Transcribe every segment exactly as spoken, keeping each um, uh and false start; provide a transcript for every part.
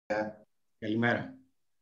Yeah. Καλημέρα.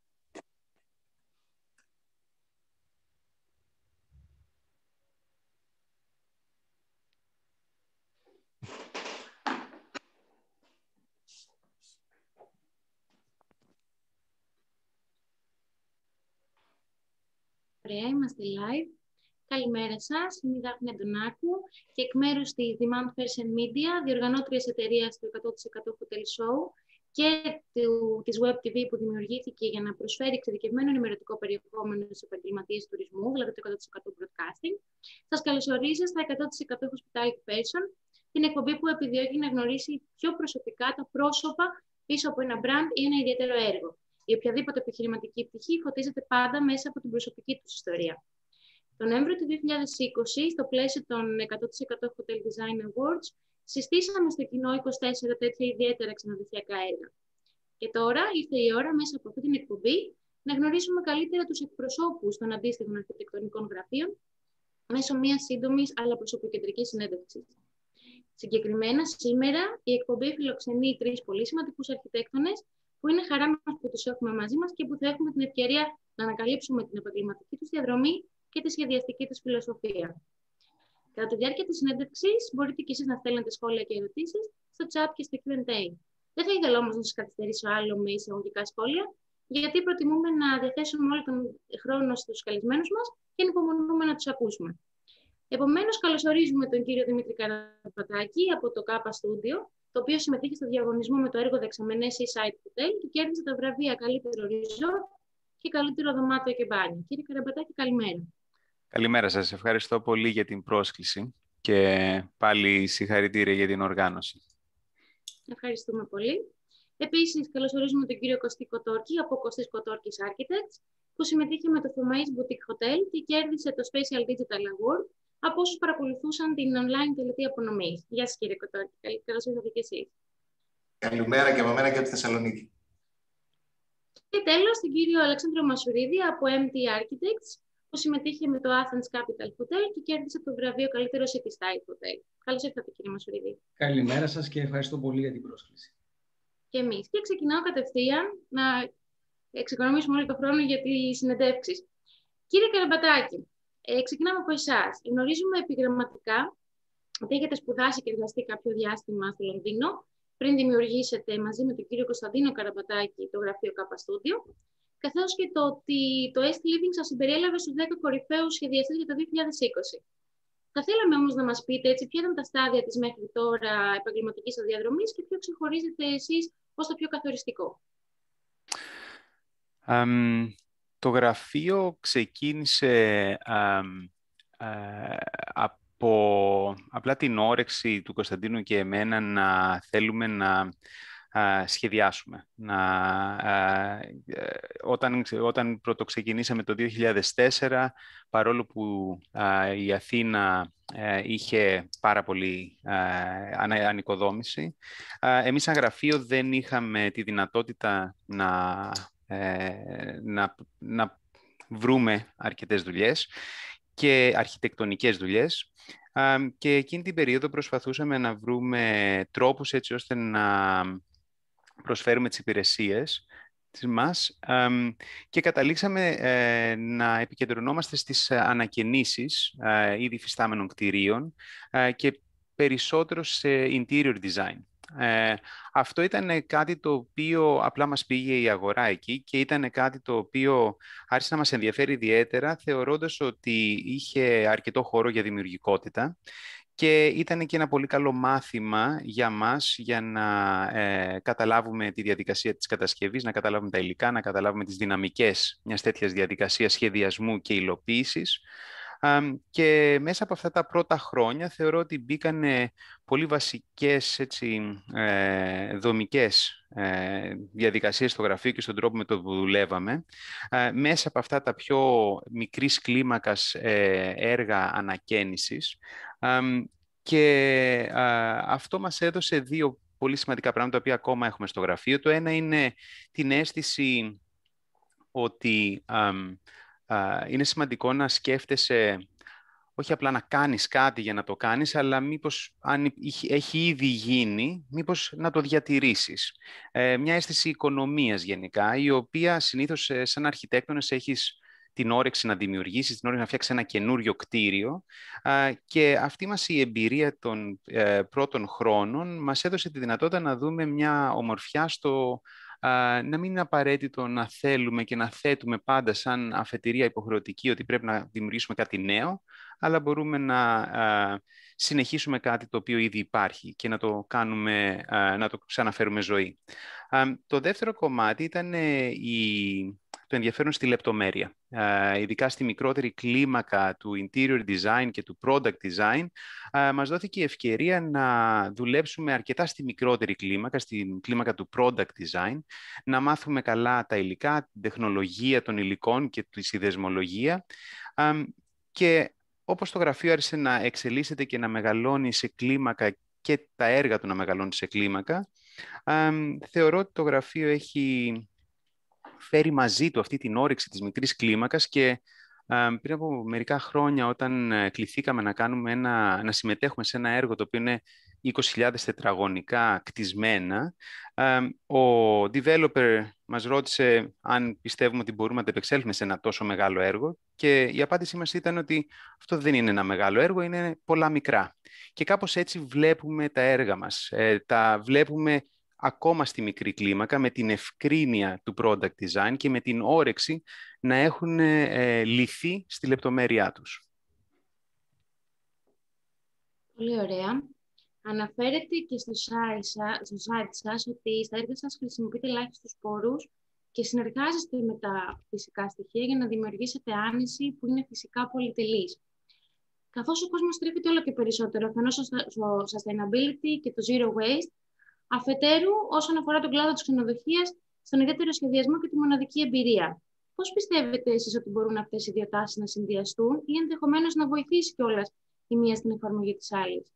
Ωραία, είμαστε live. Καλημέρα σας, είμαι η Δάφνη Αντωνάκου και εκ μέρους της Demand Person Media, διοργανώτριας εταιρείας του εκατό τοις εκατό Hotel Show και του, της Web τι βι που δημιουργήθηκε για να προσφέρει εξειδικευμένο ενημερωτικό περιεχόμενο στους επαγγελματίες τουρισμού, δηλαδή το εκατό τοις εκατό Broadcasting. Σας καλωσορίζω στα εκατό τοις εκατό Hospitality Person, την εκπομπή που επιδιώκει να γνωρίσει πιο προσωπικά τα πρόσωπα πίσω από ένα brand ή ένα ιδιαίτερο έργο. Η οποιαδήποτε επιχειρηματική πτυχή φωτίζεται πάντα μέσα από την προσωπική τους ιστορία. Τον Νοέμβριο του δύο χιλιάδες είκοσι, στο πλαίσιο των εκατό τοις εκατό Hotel Design Awards, συστήσαμε στο κοινό είκοσι τέσσερα τέτοια ιδιαίτερα ξενοδοχειακά έργα. Και τώρα ήρθε η ώρα μέσα από αυτή την εκπομπή να γνωρίσουμε καλύτερα τους εκπροσώπους των αντίστοιχων αρχιτεκτονικών γραφείων μέσω μιας σύντομης αλλά προσωποκεντρικής συνέντευξης. Συγκεκριμένα, σήμερα η εκπομπή φιλοξενεί τρεις πολύ σημαντικούς αρχιτέκτονες που είναι χαρά μας που τους έχουμε μαζί μας και που θα έχουμε την ευκαιρία να ανακαλύψουμε την επαγγελματική τους διαδρομή και τη σχεδιαστική τους φιλοσοφία. Κατά τη διάρκεια της συνέντευξης, μπορείτε και εσείς να στέλνετε σχόλια και ερωτήσεις στο chat και στο κιου εντ έι. Δεν θα ήθελα όμως να σας καθυστερήσω άλλο με εισαγωγικά σχόλια, γιατί προτιμούμε να διαθέσουμε όλο τον χρόνο στους καλεσμένους μας και να υπομονούμε να τους ακούσουμε. Επομένως, καλωσορίζουμε τον κύριο Δημήτρη Καραμπατάκη από το Kappa Studio, το οποίο συμμετείχε στο διαγωνισμό με το έργο Δεξαμενές Seaside Hotel και κέρδισε τα βραβεία Καλύτερο Resort και Καλύτερο Δωμάτιο και Μπάνιο. Κύριε Καραμπατάκη, καλημέρα. Καλημέρα σας. Ευχαριστώ πολύ για την πρόσκληση και πάλι συγχαρητήρια για την οργάνωση. Ευχαριστούμε πολύ. Επίσης, καλωσορίζουμε τον κύριο Κωστή Κοτόρκη από Κωστής Κοτόρκης Architects, που συμμετείχε με το Θωμαΐς Boutique Hotel και κέρδισε το Special Digital Award από όσους παρακολουθούσαν την online τελετή απονομής. Γεια σας, κύριε Κοτόρκη. Καλώς ήρθατε και εσείς. Καλημέρα και από μένα και από τη Θεσσαλονίκη. Και τέλος, τον κύριο Αλέξανδρο Μασουρίδη από εμ τι Architects, που συμμετείχε με το Athens Capital Hotel και κέρδισε το βραβείο Καλύτερο City Style Hotel. Καλώς ήρθατε, κύριε Μασουρίδη. Καλημέρα σας και ευχαριστώ πολύ για την πρόσκληση. Και εμείς. Και ξεκινάω κατευθείαν να εξοικονομήσουμε όλο τον χρόνο για τις συνεντεύξεις. Κύριε Καραμπατάκη, ε, ξεκινάμε από εσάς. Γνωρίζουμε επιγραμματικά ότι έχετε σπουδάσει και εργαστεί κάποιο διάστημα στο Λονδίνο, πριν δημιουργήσετε μαζί με τον κύριο Κωνσταντίνο Καραμπατάκη το γραφείο Kappa Studio, καθώς και το ότι το Est Living σας συμπεριέλαβε στους δέκα κορυφαίους σχεδιαστές για το δύο χιλιάδες είκοσι. Θα θέλαμε όμως να μας πείτε έτσι, ποια ήταν τα στάδια της μέχρι τώρα επαγγελματικής σας διαδρομής και ποιο ξεχωρίζετε εσείς ως το πιο καθοριστικό. Um, το γραφείο ξεκίνησε um, uh, από απλά την όρεξη του Κωνσταντίνου και εμένα να θέλουμε να Uh, σχεδιάσουμε. Να, uh, uh, όταν, όταν πρωτοξεκινήσαμε το δύο χιλιάδες τέσσερα, παρόλο που uh, η Αθήνα uh, είχε πάρα πολύ uh, ανοικοδόμηση, uh, εμείς σαν γραφείο δεν είχαμε τη δυνατότητα να, uh, να, να βρούμε αρκετές δουλειές και αρχιτεκτονικές δουλειές. Uh, και εκείνη την περίοδο προσπαθούσαμε να βρούμε τρόπους έτσι ώστε να προσφέρουμε τις υπηρεσίες μας ε, και καταλήξαμε ε, να επικεντρωνόμαστε στις ανακαινήσεις ε, ήδη υφιστάμενων κτηρίων ε, και περισσότερο σε interior design. Ε, αυτό ήταν κάτι το οποίο απλά μας πήγε η αγορά εκεί και ήταν κάτι το οποίο άρχισε να μας ενδιαφέρει ιδιαίτερα, θεωρώντας ότι είχε αρκετό χώρο για δημιουργικότητα. Και ήταν και ένα πολύ καλό μάθημα για μας για να ε, καταλάβουμε τη διαδικασία της κατασκευής, να καταλάβουμε τα υλικά, να καταλάβουμε τις δυναμικές μιας τέτοιας διαδικασίας σχεδιασμού και υλοποίησης. Ε, και μέσα από αυτά τα πρώτα χρόνια θεωρώ ότι μπήκαν πολύ βασικές έτσι, ε, δομικές ε, διαδικασίες στο γραφείο και στον τρόπο με τον που δουλεύαμε. Ε, μέσα από αυτά τα πιο μικρής κλίμακας ε, έργα ανακαίνησης. Um, και uh, αυτό μας έδωσε δύο πολύ σημαντικά πράγματα, τα οποία ακόμα έχουμε στο γραφείο. Το ένα είναι την αίσθηση ότι um, uh, είναι σημαντικό να σκέφτεσαι όχι απλά να κάνεις κάτι για να το κάνεις, αλλά μήπως αν έχει ήδη γίνει, μήπως να το διατηρήσεις. Ε, μια αίσθηση οικονομίας γενικά, η οποία συνήθως σαν αρχιτέκτονες έχεις την όρεξη να δημιουργήσεις, την όρεξη να φτιάξεις ένα καινούριο κτίριο, α, και αυτή μας η εμπειρία των ε, πρώτων χρόνων μας έδωσε τη δυνατότητα να δούμε μια ομορφιά στο Uh, να μην είναι απαραίτητο να θέλουμε και να θέτουμε πάντα σαν αφετηρία υποχρεωτική ότι πρέπει να δημιουργήσουμε κάτι νέο, αλλά μπορούμε να uh, συνεχίσουμε κάτι το οποίο ήδη υπάρχει και να το, κάνουμε, uh, να το ξαναφέρουμε ζωή. Uh, το δεύτερο κομμάτι ήταν uh, η... το ενδιαφέρον στη λεπτομέρεια. Uh, ειδικά στη μικρότερη κλίμακα του interior design και του product design, uh, μας δόθηκε η ευκαιρία να δουλέψουμε αρκετά στη μικρότερη κλίμακα, στην κλίμακα του product design, να μάθουμε καλά τα υλικά, την τεχνολογία των υλικών και τη συνδεσμολογία. Um, και όπως το γραφείο άρχισε να εξελίσσεται και να μεγαλώνει σε κλίμακα και τα έργα του να μεγαλώνει σε κλίμακα, um, θεωρώ ότι το γραφείο έχει φέρει μαζί του αυτή την όρεξη της μικρής κλίμακας και α, πριν από μερικά χρόνια όταν α, κληθήκαμε να, κάνουμε ένα, να συμμετέχουμε σε ένα έργο το οποίο είναι είκοσι χιλιάδες τετραγωνικά κτισμένα, α, ο developer μας ρώτησε αν πιστεύουμε ότι μπορούμε να τα επεξέλθουμε σε ένα τόσο μεγάλο έργο και η απάντησή μας ήταν ότι αυτό δεν είναι ένα μεγάλο έργο, είναι πολλά μικρά. Και κάπως έτσι βλέπουμε τα έργα μας, ε, τα βλέπουμε ακόμα στη μικρή κλίμακα, με την ευκρίνεια του product design και με την όρεξη να έχουν ε, λυθεί στη λεπτομέρειά τους. Πολύ ωραία. Αναφέρετε και στο site, στο site σας ότι στα έργα σας χρησιμοποιείτε ελάχιστους πόρους και συνεργάζεστε με τα φυσικά στοιχεία για να δημιουργήσετε άνεση που είναι φυσικά πολυτελής. Καθώς ο κόσμος στρέφεται όλο και περισσότερο αφενός στο sustainability και το zero waste, αφετέρου, όσον αφορά τον κλάδο της ξενοδοχείας, στον ιδιαίτερο σχεδιασμό και τη μοναδική εμπειρία. Πώς πιστεύετε εσείς ότι μπορούν αυτές οι δύο τάσεις να συνδυαστούν ή ενδεχομένως να βοηθήσει κιόλας η μία στην εφαρμογή της άλλης?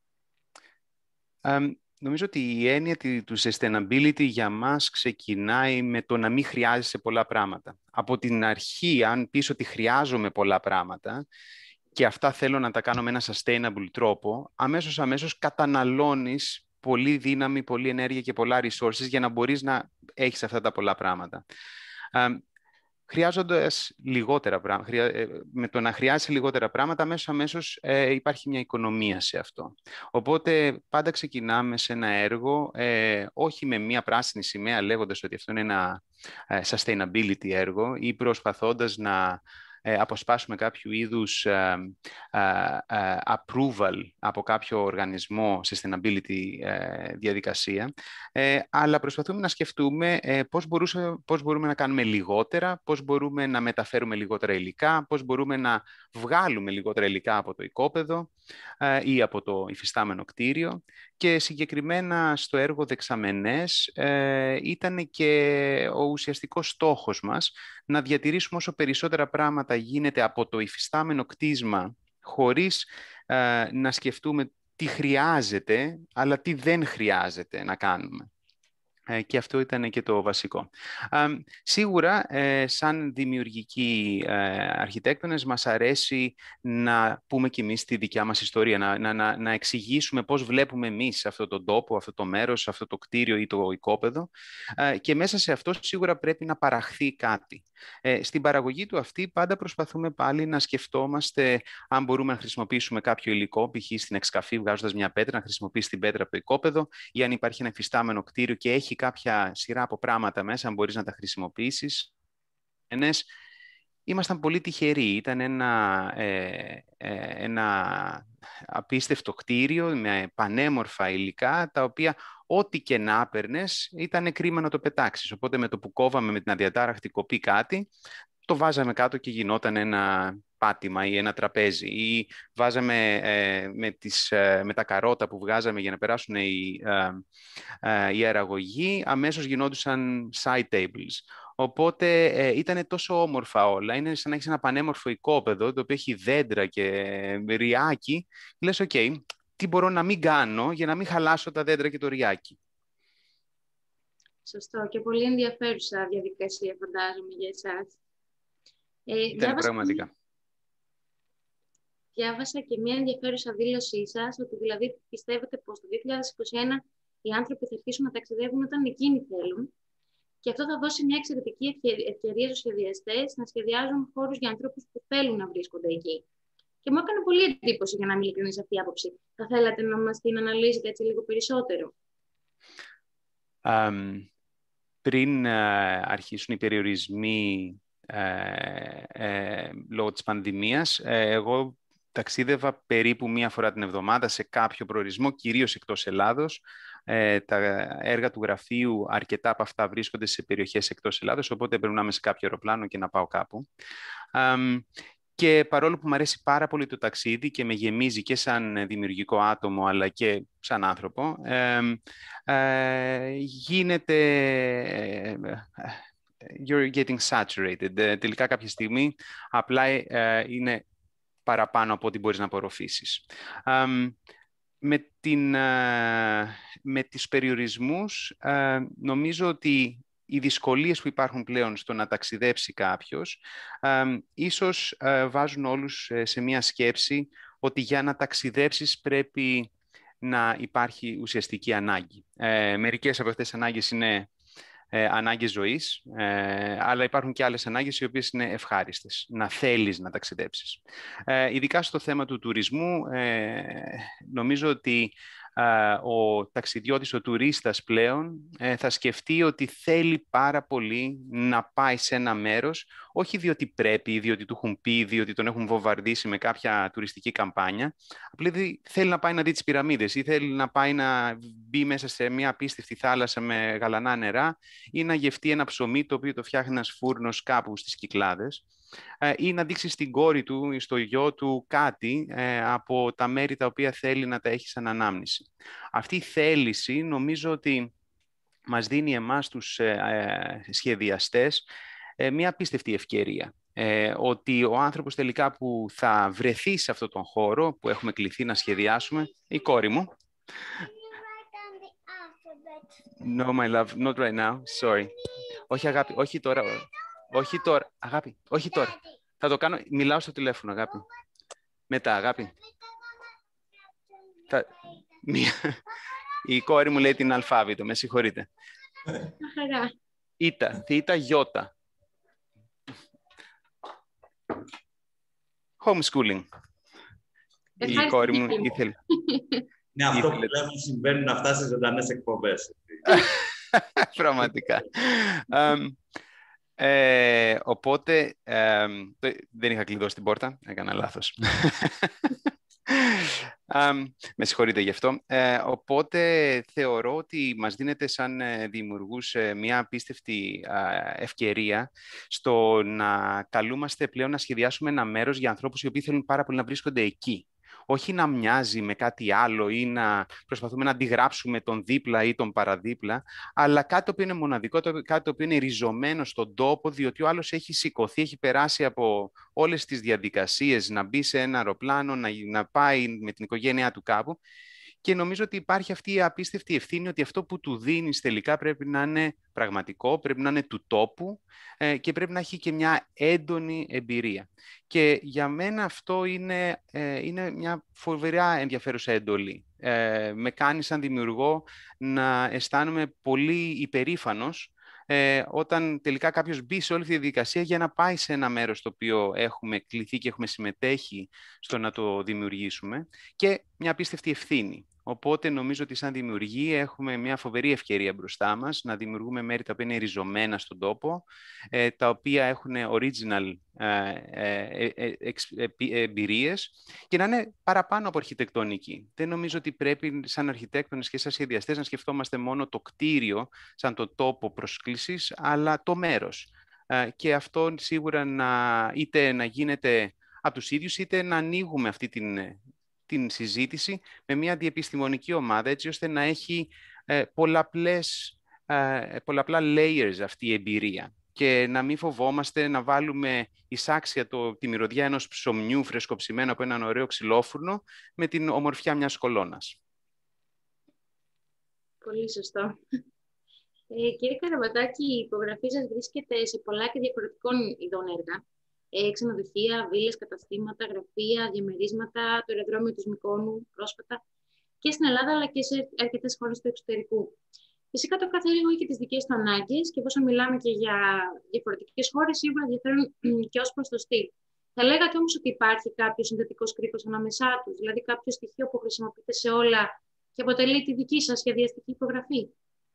Um, νομίζω ότι η έννοια του sustainability για μας ξεκινάει με το να μην χρειάζεσαι πολλά πράγματα. Από την αρχή, αν πεις ότι χρειάζομαι πολλά πράγματα και αυτά θέλω να τα κάνω με ένα sustainable τρόπο, αμέσως αμέσως καταναλώνεις πολύ δύναμη, πολλή ενέργεια και πολλά resources για να μπορείς να έχεις αυτά τα πολλά πράγματα. Uh, χρειάζοντας λιγότερα πράγματα, χρειά... με το να χρειάζεσαι λιγότερα πράγματα, αμέσως αμέσως ε, υπάρχει μια οικονομία σε αυτό. Οπότε πάντα ξεκινάμε σε ένα έργο, ε, όχι με μια πράσινη σημαία λέγοντας ότι αυτό είναι ένα ε, sustainability έργο ή προσπαθώντας να ε, αποσπάσουμε κάποιο είδους ε, ε, ε, approval από κάποιο οργανισμό sustainability ε, διαδικασία, ε, αλλά προσπαθούμε να σκεφτούμε ε, πώς, μπορούσε, πώς μπορούμε να κάνουμε λιγότερα, πώς μπορούμε να μεταφέρουμε λιγότερα υλικά, πώς μπορούμε να βγάλουμε λιγότερα υλικά από το οικόπεδο ε, ή από το υφιστάμενο κτίριο. Και συγκεκριμένα στο έργο Δεξαμενές ε, ήταν και ο ουσιαστικός στόχος μας να διατηρήσουμε όσο περισσότερα πράγματα γίνεται από το υφιστάμενο κτίσμα χωρίς ε, να σκεφτούμε τι χρειάζεται, αλλά τι δεν χρειάζεται να κάνουμε. Ε, και αυτό ήταν και το βασικό. Ε, σίγουρα, ε, σαν δημιουργικοί ε, αρχιτέκτονες, μας αρέσει να πούμε κι εμείς τη δικιά μας ιστορία, να, να, να, να εξηγήσουμε πώς βλέπουμε εμείς αυτό τον τόπο, αυτό το μέρος, αυτό το κτίριο ή το οικόπεδο, ε, και μέσα σε αυτό σίγουρα πρέπει να παραχθεί κάτι. Ε, στην παραγωγή του αυτή πάντα προσπαθούμε πάλι να σκεφτόμαστε αν μπορούμε να χρησιμοποιήσουμε κάποιο υλικό, π.χ. στην εξκαφή βγάζοντας μια πέτρα, να χρησιμοποιήσει την πέτρα από το οικόπεδο, ή αν υπάρχει ένα εφιστάμενο κτίριο και έχει κάποια σειρά από πράγματα μέσα, αν μπορείς να τα χρησιμοποιήσεις. Ήμασταν πολύ τυχεροί. Ήταν ένα, ε, ε, ένα απίστευτο κτίριο με πανέμορφα υλικά, τα οποία ό,τι και να έπαιρνες ήταν κρίμα να το πετάξεις. Οπότε με το που κόβαμε με την αδιατάραχτη κοπή κάτι, το βάζαμε κάτω και γινόταν ένα πάτημα ή ένα τραπέζι, ή βάζαμε ε, με, τις, ε, με τα καρότα που βγάζαμε για να περάσουν οι, ε, ε, οι αεραγωγοί, αμέσως γινόντουσαν side tables. Οπότε ε, ήταν τόσο όμορφα όλα. Είναι σαν να έχεις ένα πανέμορφο οικόπεδο, το οποίο έχει δέντρα και ριάκι. Λες, οκ, okay, τι μπορώ να μην κάνω για να μην χαλάσω τα δέντρα και το ριάκι. Σωστό και πολύ ενδιαφέρουσα διαδικασία, φαντάζομαι, για εσάς. Ε, ήταν πραγματικά. διάβασα και μια ενδιαφέρουσα δήλωσή σας, ότι δηλαδή πιστεύετε πως το δύο χιλιάδες είκοσι ένα οι άνθρωποι θα αρχίσουν να ταξιδεύουν όταν εκείνοι θέλουν. Και αυτό θα δώσει μια εξαιρετική ευκαιρία στους σχεδιαστές να σχεδιάζουν χώρους για ανθρώπους που θέλουν να βρίσκονται εκεί. Και μου έκανε πολύ εντύπωση, για να μην ειλικρινής, αυτή η άποψη. Θα θέλατε να μας την αναλύσετε έτσι λίγο περισσότερο? Um, πριν uh, αρχίσουν οι περιορισμοί uh, uh, λόγω της πανδημίας, uh, εγώ ταξίδευα περίπου μία φορά την εβδομάδα σε κάποιο προορισμό, κυρίως εκτός Ελλάδος. Ε, τα έργα του γραφείου, αρκετά από αυτά βρίσκονται σε περιοχές εκτός Ελλάδος, οπότε πρέπει να είμαι σε κάποιο αεροπλάνο και να πάω κάπου. Um, και παρόλο που μου αρέσει πάρα πολύ το ταξίδι και με γεμίζει και σαν δημιουργικό άτομο, αλλά και σαν άνθρωπο, ε, ε, γίνεται... Ε, you're getting saturated. Ε, τελικά κάποια στιγμή απλά ε, είναι παραπάνω από ό,τι μπορείς να απορροφήσεις. Um, με, την, με τις περιορισμούς, νομίζω ότι οι δυσκολίες που υπάρχουν πλέον στο να ταξιδέψει κάποιος, ίσως βάζουν όλους σε μία σκέψη ότι για να ταξιδέψεις πρέπει να υπάρχει ουσιαστική ανάγκη. Μερικές από αυτές τις ανάγκες είναι Ε, ανάγκες ζωής, ε, αλλά υπάρχουν και άλλες ανάγκες οι οποίες είναι ευχάριστες, να θέλεις να ταξιδέψεις. Ε, ειδικά στο θέμα του τουρισμού, ε, νομίζω ότι ε, ο ταξιδιώτης, ο τουρίστας πλέον, ε, θα σκεφτεί ότι θέλει πάρα πολύ να πάει σε ένα μέρος, όχι διότι πρέπει, διότι του έχουν πει, διότι τον έχουν βομβαρδίσει με κάποια τουριστική καμπάνια, απλά δηλαδή θέλει να πάει να δει τις πυραμίδες ή θέλει να πάει να μπει μέσα σε μια απίστευτη θάλασσα με γαλανά νερά ή να γευτεί ένα ψωμί το οποίο το φτιάχνει ένας φούρνος κάπου στις Κυκλάδες ή να δείξει στην κόρη του ή στο γιο του κάτι ε, από τα μέρη τα οποία θέλει να τα έχει σαν ανάμνηση. Αυτή η θέληση νομίζω ότι μας δίνει εμάς τους ε, ε, σχεδιαστές ε, μια απίστευτη ευκαιρία. Ε, ότι ο άνθρωπος τελικά που θα βρεθεί σε αυτόν τον χώρο που έχουμε κληθεί να σχεδιάσουμε, η κόρη μου. No, my love, not right now, sorry. Όχι, αγάπη, όχι τώρα. Όχι τώρα, αγάπη, όχι τώρα. Θα το κάνω, μιλάω στο τηλέφωνο, αγάπη. Μετά, αγάπη. Θα... Η κόρη μου λέει την αλφάβητο, με συγχωρείτε. Ήτα, θήτα, γιώτα. Homeschooling. Η κόρη μου ήθελε. Ναι, αυτό που λέμε συμβαίνουν αυτά σε ζωντανές εκπομπές. Πραγματικά. um, ε, οπότε, ε, δεν είχα κλειδώσει την πόρτα, έκανα λάθος. um, με συγχωρείτε γι' αυτό. Ε, οπότε, θεωρώ ότι μας δίνεται σαν δημιουργούς μια απίστευτη ευκαιρία στο να καλούμαστε πλέον να σχεδιάσουμε ένα μέρος για ανθρώπους οι οποίοι θέλουν πάρα πολύ να βρίσκονται εκεί. Όχι να μοιάζει με κάτι άλλο ή να προσπαθούμε να αντιγράψουμε τον δίπλα ή τον παραδίπλα, αλλά κάτι το οποίο είναι μοναδικό, κάτι το οποίο είναι ριζωμένο στον τόπο, διότι ο άλλος έχει σηκωθεί, έχει περάσει από όλες τις διαδικασίες να μπει σε ένα αεροπλάνο, να, να πάει με την οικογένειά του κάπου. Και νομίζω ότι υπάρχει αυτή η απίστευτη ευθύνη ότι αυτό που του δίνεις τελικά πρέπει να είναι πραγματικό, πρέπει να είναι του τόπου ε, και πρέπει να έχει και μια έντονη εμπειρία. Και για μένα αυτό είναι, ε, είναι μια φοβερά ενδιαφέρουσα εντολή. Ε, με κάνει σαν δημιουργό να αισθάνομαι πολύ υπερήφανος ε, όταν τελικά κάποιος μπει σε όλη αυτή τη διαδικασία για να πάει σε ένα μέρος το οποίο έχουμε κληθεί και έχουμε συμμετέχει στο να το δημιουργήσουμε και μια απίστευτη ευθύνη. Οπότε νομίζω ότι σαν δημιουργοί έχουμε μια φοβερή ευκαιρία μπροστά μας να δημιουργούμε μέρη τα οποία είναι ριζωμένα στον τόπο, ε, τα οποία έχουν original ε, ε, ε, ε, εμπειρίες και να είναι παραπάνω από αρχιτεκτονική. Δεν νομίζω ότι πρέπει σαν αρχιτέκτονες και σαν σχεδιαστές να σκεφτόμαστε μόνο το κτίριο σαν το τόπο προσκλήσης, αλλά το μέρος. Ε, και αυτό σίγουρα να, είτε να γίνεται από τους ίδιους, είτε να ανοίγουμε αυτή την την συζήτηση με μια διεπιστημονική ομάδα, έτσι ώστε να έχει ε, πολλαπλές, ε, πολλαπλά layers αυτή η εμπειρία και να μην φοβόμαστε να βάλουμε εισάξια το, τη μυρωδιά ενός ψωμιού φρεσκοψημένου από έναν ωραίο ξυλόφουρνο με την ομορφιά μιας κολόνας. Πολύ σωστό. Ε, κύριε Καραβατάκη, η υπογραφή σας βρίσκεται σε πολλά και διαφορετικών ειδών έργα. ε, ξενοδοχεία, βίλες, καταστήματα, γραφεία, διαμερίσματα, το αεροδρόμιο του Μυκόνου πρόσφατα και στην Ελλάδα αλλά και σε αρκετές χώρες του εξωτερικού. Φυσικά το κάθε έργο έχει τις δικές του ανάγκες και εφόσον μιλάμε και για διαφορετικές χώρες, σίγουρα διαφέρουν και ως προς το στυλ. Θα λέγατε όμως ότι υπάρχει κάποιος συνδετικός κρίκος ανάμεσά τους, δηλαδή κάποιο στοιχείο που χρησιμοποιείτε σε όλα και αποτελεί τη δική σας σχεδιαστική υπογραφή?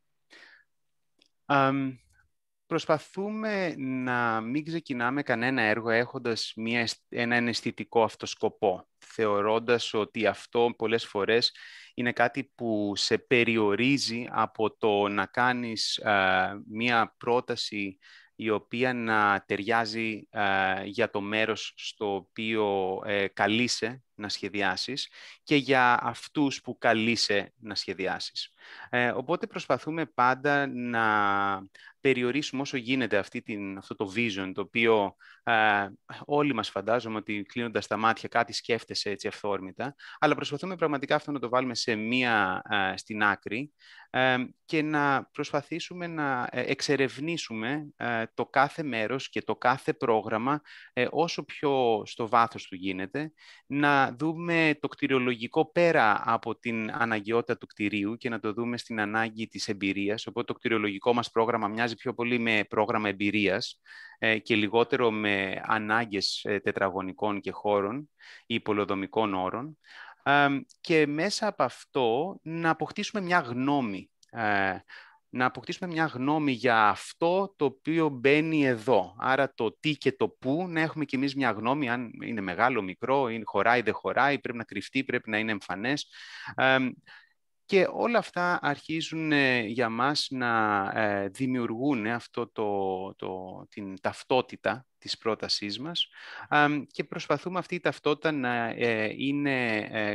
Um, προσπαθούμε να μην ξεκινάμε κανένα έργο έχοντας μια, έναν αισθητικό αυτό σκοπό, θεωρώντας ότι αυτό πολλές φορές είναι κάτι που σε περιορίζει από το να κάνεις uh, μια πρόταση η οποία να ταιριάζει uh, για το μέρος στο οποίο uh, καλείσαι να σχεδιάσεις και για αυτούς που καλείσαι να σχεδιάσεις. Ε, οπότε προσπαθούμε πάντα να περιορίσουμε όσο γίνεται αυτή την, αυτό το vision, το οποίο ε, όλοι μας φαντάζομαι ότι κλείνοντας τα μάτια κάτι σκέφτεσαι έτσι αυθόρμητα, αλλά προσπαθούμε πραγματικά αυτό να το βάλουμε σε μία, ε, στην άκρη ε, και να προσπαθήσουμε να εξερευνήσουμε ε, το κάθε μέρος και το κάθε πρόγραμμα ε, όσο πιο στο βάθος του γίνεται, να δούμε το κτηριολογικό πέρα από την αναγκαιότητα του κτηρίου και να το δούμε στην ανάγκη της εμπειρίας. Οπότε το κτηριολογικό μας πρόγραμμα μοιάζει πιο πολύ με πρόγραμμα εμπειρίας ε, και λιγότερο με ανάγκες ε, τετραγωνικών και χώρων ή πολεοδομικών όρων. Ε, και μέσα από αυτό να αποκτήσουμε μια γνώμη. Ε, να αποκτήσουμε μια γνώμη για αυτό το οποίο μπαίνει εδώ. Άρα το τι και το πού, να έχουμε κι εμείς μια γνώμη, αν είναι μεγάλο, μικρό, είναι, χωράει, δεν χωράει, πρέπει να κρυφτεί, πρέπει να είναι εμφανές. Ε, και όλα αυτά αρχίζουν ε, για μας να ε, δημιουργούν αυτό το, το, την ταυτότητα της πρότασής μας ε, και προσπαθούμε αυτή η ταυτότητα να ε, είναι ε,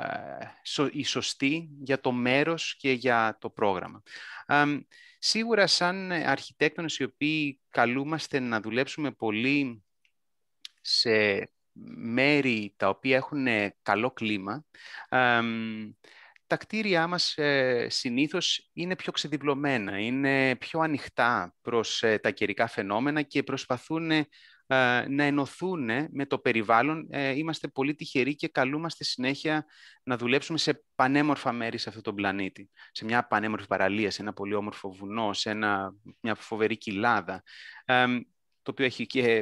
ε, η σωστή για το μέρος και για το πρόγραμμα. Ε, σίγουρα σαν αρχιτέκτονες οι οποίοι καλούμαστε να δουλέψουμε πολύ σε μέρη τα οποία έχουν καλό κλίμα, ε, τα κτίρια μας ε, συνήθως είναι πιο ξεδιπλωμένα, είναι πιο ανοιχτά προς ε, τα καιρικά φαινόμενα και προσπαθούν ε, να ενωθούν με το περιβάλλον. Ε, είμαστε πολύ τυχεροί και καλούμαστε συνέχεια να δουλέψουμε σε πανέμορφα μέρη σε αυτόν τον πλανήτη. Σε μια πανέμορφη παραλία, σε ένα πολύ όμορφο βουνό, σε ένα, μια φοβερή κοιλάδα. Ε, το οποίο έχει και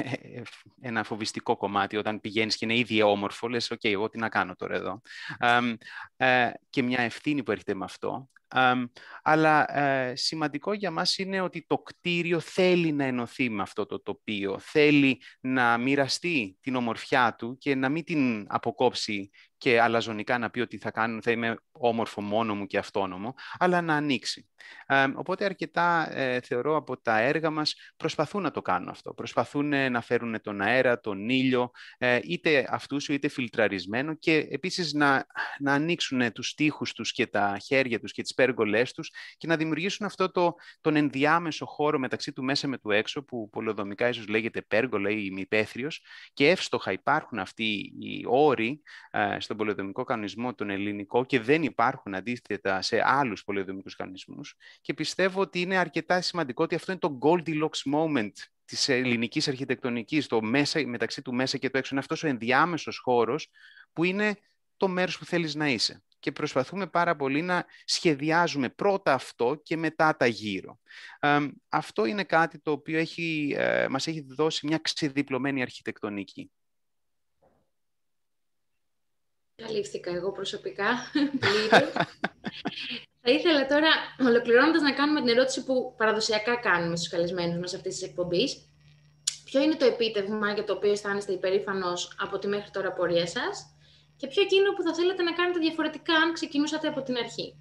ένα φοβιστικό κομμάτι όταν πηγαίνεις και είναι ήδη όμορφο, λες, οκ, okay, εγώ τι να κάνω τώρα εδώ. Um, uh, και μια ευθύνη που έρχεται με αυτό. Um, αλλά uh, σημαντικό για μας είναι ότι το κτίριο θέλει να ενωθεί με αυτό το τοπίο, θέλει να μοιραστεί την ομορφιά του και να μην την αποκόψει και αλαζονικά να πει ότι θα, κάνω, θα είμαι όμορφο μόνο μου και αυτόνομο, αλλά να ανοίξει. Ε, οπότε αρκετά ε, θεωρώ από τα έργα μας προσπαθούν να το κάνουν αυτό. Προσπαθούν ε, να φέρουν τον αέρα, τον ήλιο, ε, είτε αυτούς είτε φιλτραρισμένο και επίσης να, να ανοίξουν τους τοίχους τους και τα χέρια τους και τις πέργολές τους και να δημιουργήσουν αυτό το, τον ενδιάμεσο χώρο μεταξύ του μέσα με του έξω που πολεοδομικά ίσως λέγεται πέργολα ή ημιπέθριος και εύστοχα υπάρχουν αυτοί οι όροι ε, στον πολεοδομικό κανονισμό τον ελληνικό και δεν υπάρχουν αντίθετα σε άλλους πολεοδομικούς κανονισμούς και πιστεύω ότι είναι αρκετά σημαντικό ότι αυτό είναι το Goldilocks moment της ελληνικής αρχιτεκτονικής, το μέσα, μεταξύ του μέσα και του έξω. Είναι αυτός ο ενδιάμεσος χώρος που είναι το μέρος που θέλεις να είσαι. Και προσπαθούμε πάρα πολύ να σχεδιάζουμε πρώτα αυτό και μετά τα γύρω. Ε, αυτό είναι κάτι το οποίο έχει, ε, μας έχει δώσει μια ξεδιπλωμένη αρχιτεκτονική. Καλύφθηκα εγώ προσωπικά. Θα ήθελα τώρα, ολοκληρώνοντας, να κάνουμε την ερώτηση που παραδοσιακά κάνουμε στους καλεσμένους μας αυτής της εκπομπής. Ποιο είναι το επίτευγμα για το οποίο αισθάνεστε υπερήφανος από τη μέχρι τώρα πορεία σας και ποιο εκείνο που θα θέλετε να κάνετε διαφορετικά αν ξεκινούσατε από την αρχή?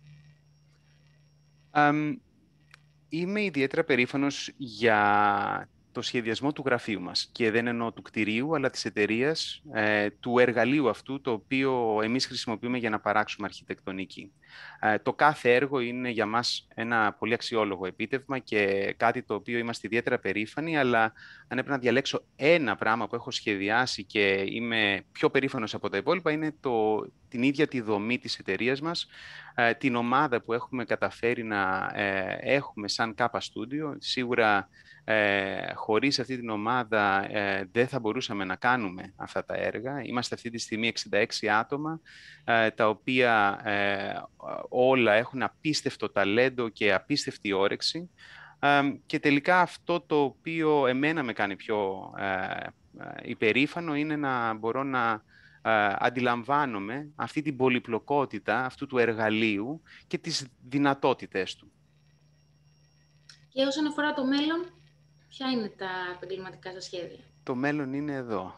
Um, είμαι ιδιαίτερα περήφανος για το σχεδιασμό του γραφείου μας και δεν εννοώ του κτηρίου αλλά της εταιρείας, ε, του εργαλείου αυτού το οποίο εμείς χρησιμοποιούμε για να παράξουμε αρχιτεκτονική. Ε, το κάθε έργο είναι για μας ένα πολύ αξιόλογο επίτευγμα και κάτι το οποίο είμαστε ιδιαίτερα περήφανοι, αλλά αν έπρεπε να διαλέξω ένα πράγμα που έχω σχεδιάσει και είμαι πιο περήφανος από τα υπόλοιπα είναι το, την ίδια τη δομή της εταιρείας μας, ε, την ομάδα που έχουμε καταφέρει να ε, έχουμε σαν Kappa Studio. Σίγουρα ε, χωρίς αυτή την ομάδα ε, δεν θα μπορούσαμε να κάνουμε αυτά τα έργα. Είμαστε αυτή τη στιγμή εξήντα έξι άτομα, ε, τα οποία ε, όλα έχουν απίστευτο ταλέντο και απίστευτη όρεξη. Ε, και τελικά αυτό το οποίο εμένα με κάνει πιο ε, υπερήφανο είναι να μπορώ να Uh, αντιλαμβάνομαι αυτή την πολυπλοκότητα αυτού του εργαλείου και τις δυνατότητες του. Και όσον αφορά το μέλλον, ποια είναι τα επαγγελματικά σας σχέδια? Το μέλλον είναι εδώ.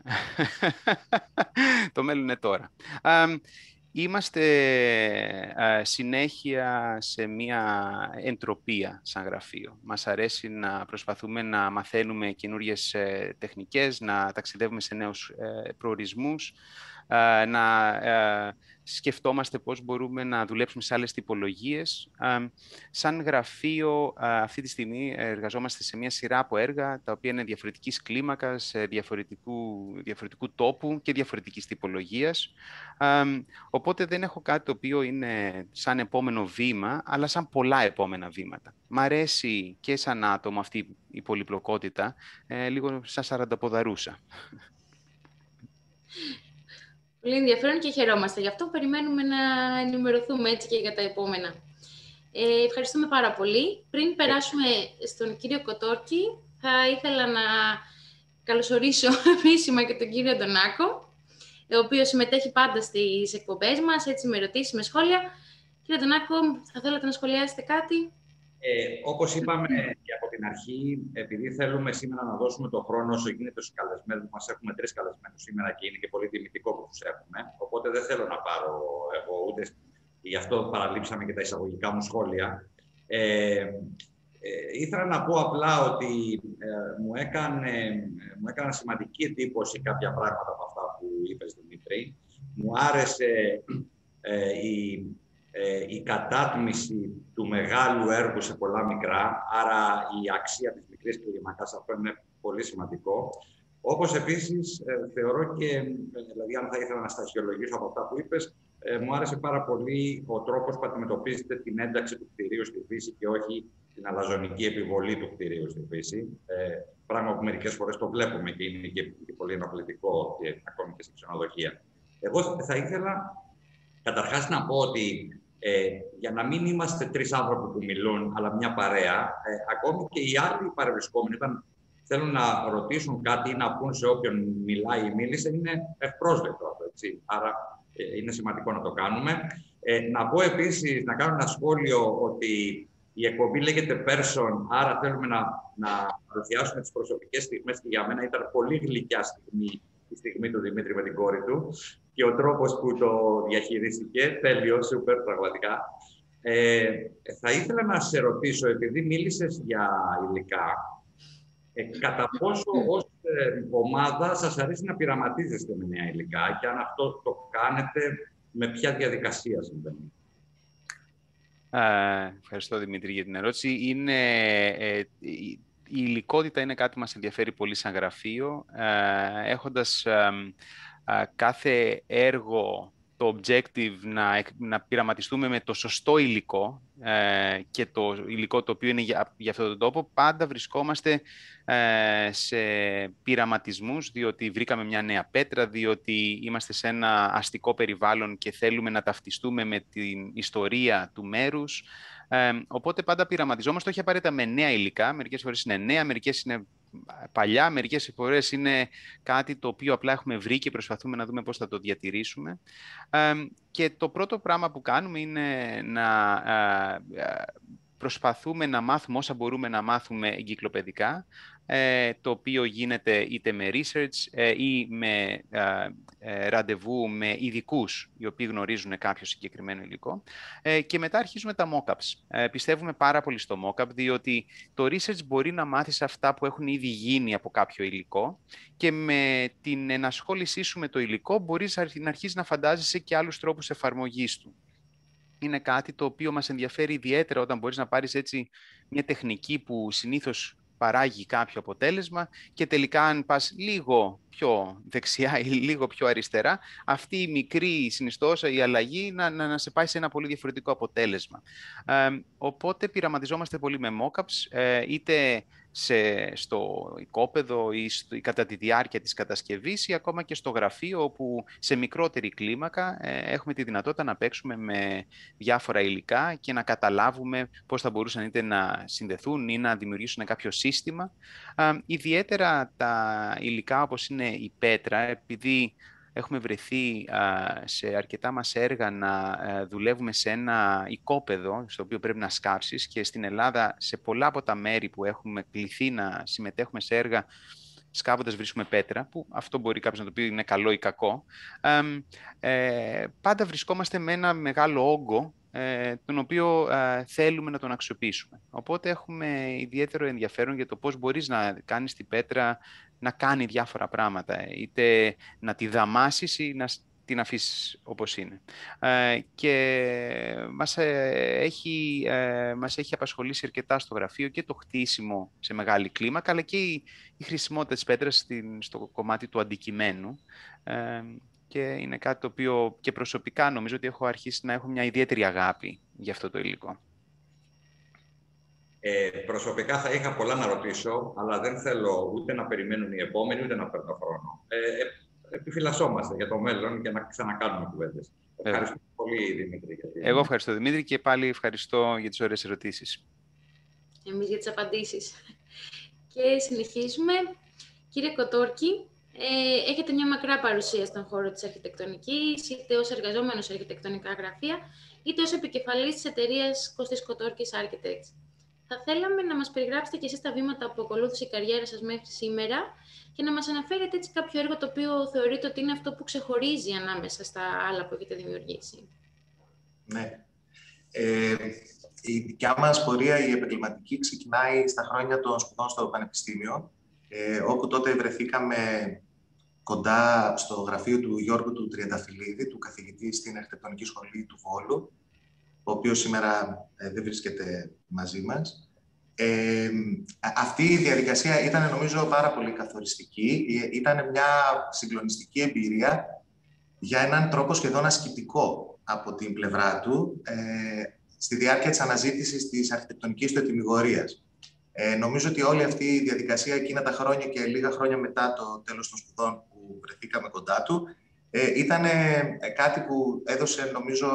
Το μέλλον είναι τώρα. Uh, Είμαστε uh, συνέχεια σε μια εντροπία σαν γραφείο. Μας αρέσει να προσπαθούμε να μαθαίνουμε καινούριες uh, τεχνικές, να ταξιδεύουμε σε νέους uh, προορισμούς, uh, να uh, σκεφτόμαστε πώς μπορούμε να δουλέψουμε σε άλλες τυπολογίες. Uh, σαν γραφείο, uh, αυτή τη στιγμή εργαζόμαστε σε μια σειρά από έργα, τα οποία είναι διαφορετικής κλίμακας, διαφορετικού, διαφορετικού τόπου και διαφορετικής τυπολογίας. Uh, οπότε δεν έχω κάτι το οποίο είναι σαν επόμενο βήμα, αλλά σαν πολλά επόμενα βήματα. Μ' αρέσει και σαν άτομο αυτή η πολυπλοκότητα, ε, λίγο σαν σαρανταποδαρούσα. Πολύ ενδιαφέρον και χαιρόμαστε. Γι' αυτό περιμένουμε να ενημερωθούμε έτσι και για τα επόμενα. Ε, ευχαριστούμε πάρα πολύ. Πριν περάσουμε στον κύριο Κοτόρκη, θα ήθελα να καλωσορίσω επίσημα και τον κύριο Αντωνάκο, ο οποίος συμμετέχει πάντα στις εκπομπές μας, έτσι με ερωτήσεις, με σχόλια. Κύριε Αντωνάκο, θα θέλατε να σχολιάσετε κάτι? Ε, όπως είπαμε και από την αρχή, επειδή θέλουμε σήμερα να δώσουμε τον χρόνο όσο γίνεται στους καλεσμένους μας, έχουμε τρεις καλεσμένους σήμερα και είναι και πολύ τιμητικό που τους έχουμε, οπότε δεν θέλω να πάρω εγώ ούτε, γι' αυτό παραλείψαμε και τα εισαγωγικά μου σχόλια. Ε, ε, ήθελα να πω απλά ότι ε, μου, έκανε, μου έκανα σημαντική εντύπωση κάποια πράγματα από αυτά που είπες, Δημήτρη. Μου άρεσε ε, η Ε, η κατάτμιση του μεγάλου έργου σε πολλά μικρά, άρα η αξία της μικρής κλίμακας, αυτό είναι πολύ σημαντικό. Όπως επίσης ε, θεωρώ και, δηλαδή αν θα ήθελα να στασιολογήσω από αυτά που είπες, ε, μου άρεσε πάρα πολύ ο τρόπος που αντιμετωπίζετε την ένταξη του κτηρίου στη φύση και όχι την αλαζονική επιβολή του κτηρίου στη φύση. Ε, πράγμα που μερικές φορές το βλέπουμε και είναι και, και πολύ ενοχλητικό, και, ακόμη και σε ξενοδοχεία. Εγώ θα ήθελα καταρχάς να πω ότι Ε, για να μην είμαστε τρεις άνθρωποι που μιλούν, αλλά μια παρέα, ε, ακόμη και οι άλλοι παρευρισκόμενοι, όταν θέλουν να ρωτήσουν κάτι ή να πούν σε όποιον μιλάει ή μίλησε, είναι ευπρόσδεκτο αυτό, έτσι. Άρα ε, είναι σημαντικό να το κάνουμε. Ε, να πω επίσης, να κάνω ένα σχόλιο ότι η εκπομπή λέγεται Person, άρα θέλουμε να, να παρουσιάσουμε τις προσωπικές στιγμές και για μένα ήταν πολύ γλυκιά στιγμή η στιγμή του Δημήτρη με την κόρη του και ο τρόπος που το διαχειρίστηκε, τέλειο, σούπερ, πραγματικά. Ε, θα ήθελα να σε ρωτήσω, επειδή μίλησες για υλικά, ε, κατά πόσο ως ε, ομάδα σας αρέσει να πειραματίζεστε με νέα υλικά και αν αυτό το κάνετε, με ποια διαδικασία συμβαίνει? Ε, ευχαριστώ, Δημήτρη, για την ερώτηση. Είναι... Ε, η υλικότητα είναι κάτι που μας ενδιαφέρει πολύ σαν γραφείο, ε, έχοντας ε, ε, κάθε έργο το objective να, να πειραματιστούμε με το σωστό υλικό ε, και το υλικό το οποίο είναι για, για αυτόν τον τόπο, πάντα βρισκόμαστε ε, σε πειραματισμούς, διότι βρήκαμε μια νέα πέτρα, διότι είμαστε σε ένα αστικό περιβάλλον και θέλουμε να ταυτιστούμε με την ιστορία του μέρους. Ε, οπότε πάντα πειραματιζόμαστε, όχι απαραίτητα με νέα υλικά, μερικές φορές είναι νέα, μερικές είναι παλιά, μερικές φορές είναι κάτι το οποίο απλά έχουμε βρει και προσπαθούμε να δούμε πώς θα το διατηρήσουμε. Ε, και το πρώτο πράγμα που κάνουμε είναι να ε, προσπαθούμε να μάθουμε όσα μπορούμε να μάθουμε εγκυκλοπαιδικά, ε, το οποίο γίνεται είτε με research ε, ή με ε, ε, ραντεβού με ειδικούς οι οποίοι γνωρίζουν κάποιο συγκεκριμένο υλικό, ε, και μετά αρχίζουμε τα mock-ups. Ε, πιστεύουμε πάρα πολύ στο mock-up, διότι το research μπορεί να μάθεις αυτά που έχουν ήδη γίνει από κάποιο υλικό και με την ενασχόλησή σου με το υλικό μπορείς να αρχίσεις να φαντάζεσαι και άλλους τρόπους εφαρμογής του. Είναι κάτι το οποίο μας ενδιαφέρει ιδιαίτερα όταν μπορείς να πάρεις έτσι μια τεχνική που συνήθως παράγει κάποιο αποτέλεσμα και τελικά αν πας λίγο πιο δεξιά ή λίγο πιο αριστερά, αυτή η μικρή συνιστόσα, η αλλαγή να, να, να σε πάει σε ένα πολύ διαφορετικό αποτέλεσμα. Ε, οπότε πειραματιζόμαστε πολύ με mock-ups, ε, είτε σε, στο οικόπεδο ή, στο, ή κατά τη διάρκεια της κατασκευής ή ακόμα και στο γραφείο, όπου σε μικρότερη κλίμακα ε, έχουμε τη δυνατότητα να παίξουμε με διάφορα υλικά και να καταλάβουμε πώς θα μπορούσαν είτε να συνδεθούν ή να δημιουργήσουν κάποιο σύστημα. Ε, ιδιαίτερα τα υλικά όπως είναι η πέτρα, επειδή έχουμε βρεθεί α, σε αρκετά μας έργα να α, δουλεύουμε σε ένα οικόπεδο στο οποίο πρέπει να σκάψεις, και στην Ελλάδα σε πολλά από τα μέρη που έχουμε κληθεί να συμμετέχουμε σε έργα σκάβοντας βρίσκουμε πέτρα, που αυτό μπορεί κάποιος να το πει είναι καλό ή κακό. Ε, πάντα βρισκόμαστε με ένα μεγάλο όγκο, ε, τον οποίο ε, θέλουμε να τον αξιοποιήσουμε. Οπότε έχουμε ιδιαίτερο ενδιαφέρον για το πώς μπορείς να κάνεις την πέτρα να κάνει διάφορα πράγματα, είτε να τη δαμάσεις ή να την αφήσεις όπως είναι. Ε, και μας, ε, έχει, ε, μας έχει απασχολήσει αρκετά στο γραφείο και το χτίσιμο σε μεγάλη κλίμακα, αλλά και η, η χρησιμότητα της πέτρας στην, στο κομμάτι του αντικειμένου. Ε, και είναι κάτι το οποίο και προσωπικά νομίζω ότι έχω αρχίσει να έχω μια ιδιαίτερη αγάπη για αυτό το υλικό. Ε, προσωπικά θα είχα πολλά να ρωτήσω, αλλά δεν θέλω ούτε να περιμένουν οι επόμενοι, ούτε να παίρνω χρόνο. Ε, ε, επιφυλασσόμαστε για το μέλλον και να ξανακάνουμε κουβέντες. Ευχαριστώ ε. πολύ, Δημήτρη. Γιατί... Εγώ ευχαριστώ, Δημήτρη, και πάλι ευχαριστώ για τις ωραίες ερωτήσεις. Εμείς για τις απαντήσεις. Και συνεχίζουμε. Κύριε Κοτόρκη, ε, έχετε μια μακρά παρουσία στον χώρο της αρχιτεκτονικής, είτε ως εργαζόμενος σε αρχιτεκτονικά γραφεία, είτε ως επικεφαλής της εταιρείας Κωστής Κοτόρκης Architects. Θα θέλαμε να μας περιγράψετε και εσείς τα βήματα που ακολούθησε η καριέρα σας μέχρι σήμερα και να μας αναφέρετε έτσι κάποιο έργο το οποίο θεωρείτε ότι είναι αυτό που ξεχωρίζει ανάμεσα στα άλλα που έχετε δημιουργήσει. Ναι. Ε, η δικιά μας πορεία, η επαγγελματική, ξεκινάει στα χρόνια των σπουδών στο Πανεπιστήμιο, ε, όπου τότε βρεθήκαμε κοντά στο γραφείο του Γιώργου του Τριανταφυλλίδη, του καθηγητή στην Αρχιτεκτονική Σχολή του Βόλου, ο οποίος σήμερα ε, δεν βρίσκεται μαζί μας. Ε, αυτή η διαδικασία ήταν, νομίζω, πάρα πολύ καθοριστική. Ήταν μια συγκλονιστική εμπειρία για έναν τρόπο σχεδόν ασκητικό από την πλευρά του, ε, στη διάρκεια της αναζήτησης της αρχιτεκτονικής του ετυμηγορίας. Ε, νομίζω ότι όλη αυτή η διαδικασία εκείνα τα χρόνια και λίγα χρόνια μετά το τέλος των σπουδών που βρεθήκαμε κοντά του, ε, ήταν κάτι που έδωσε, νομίζω,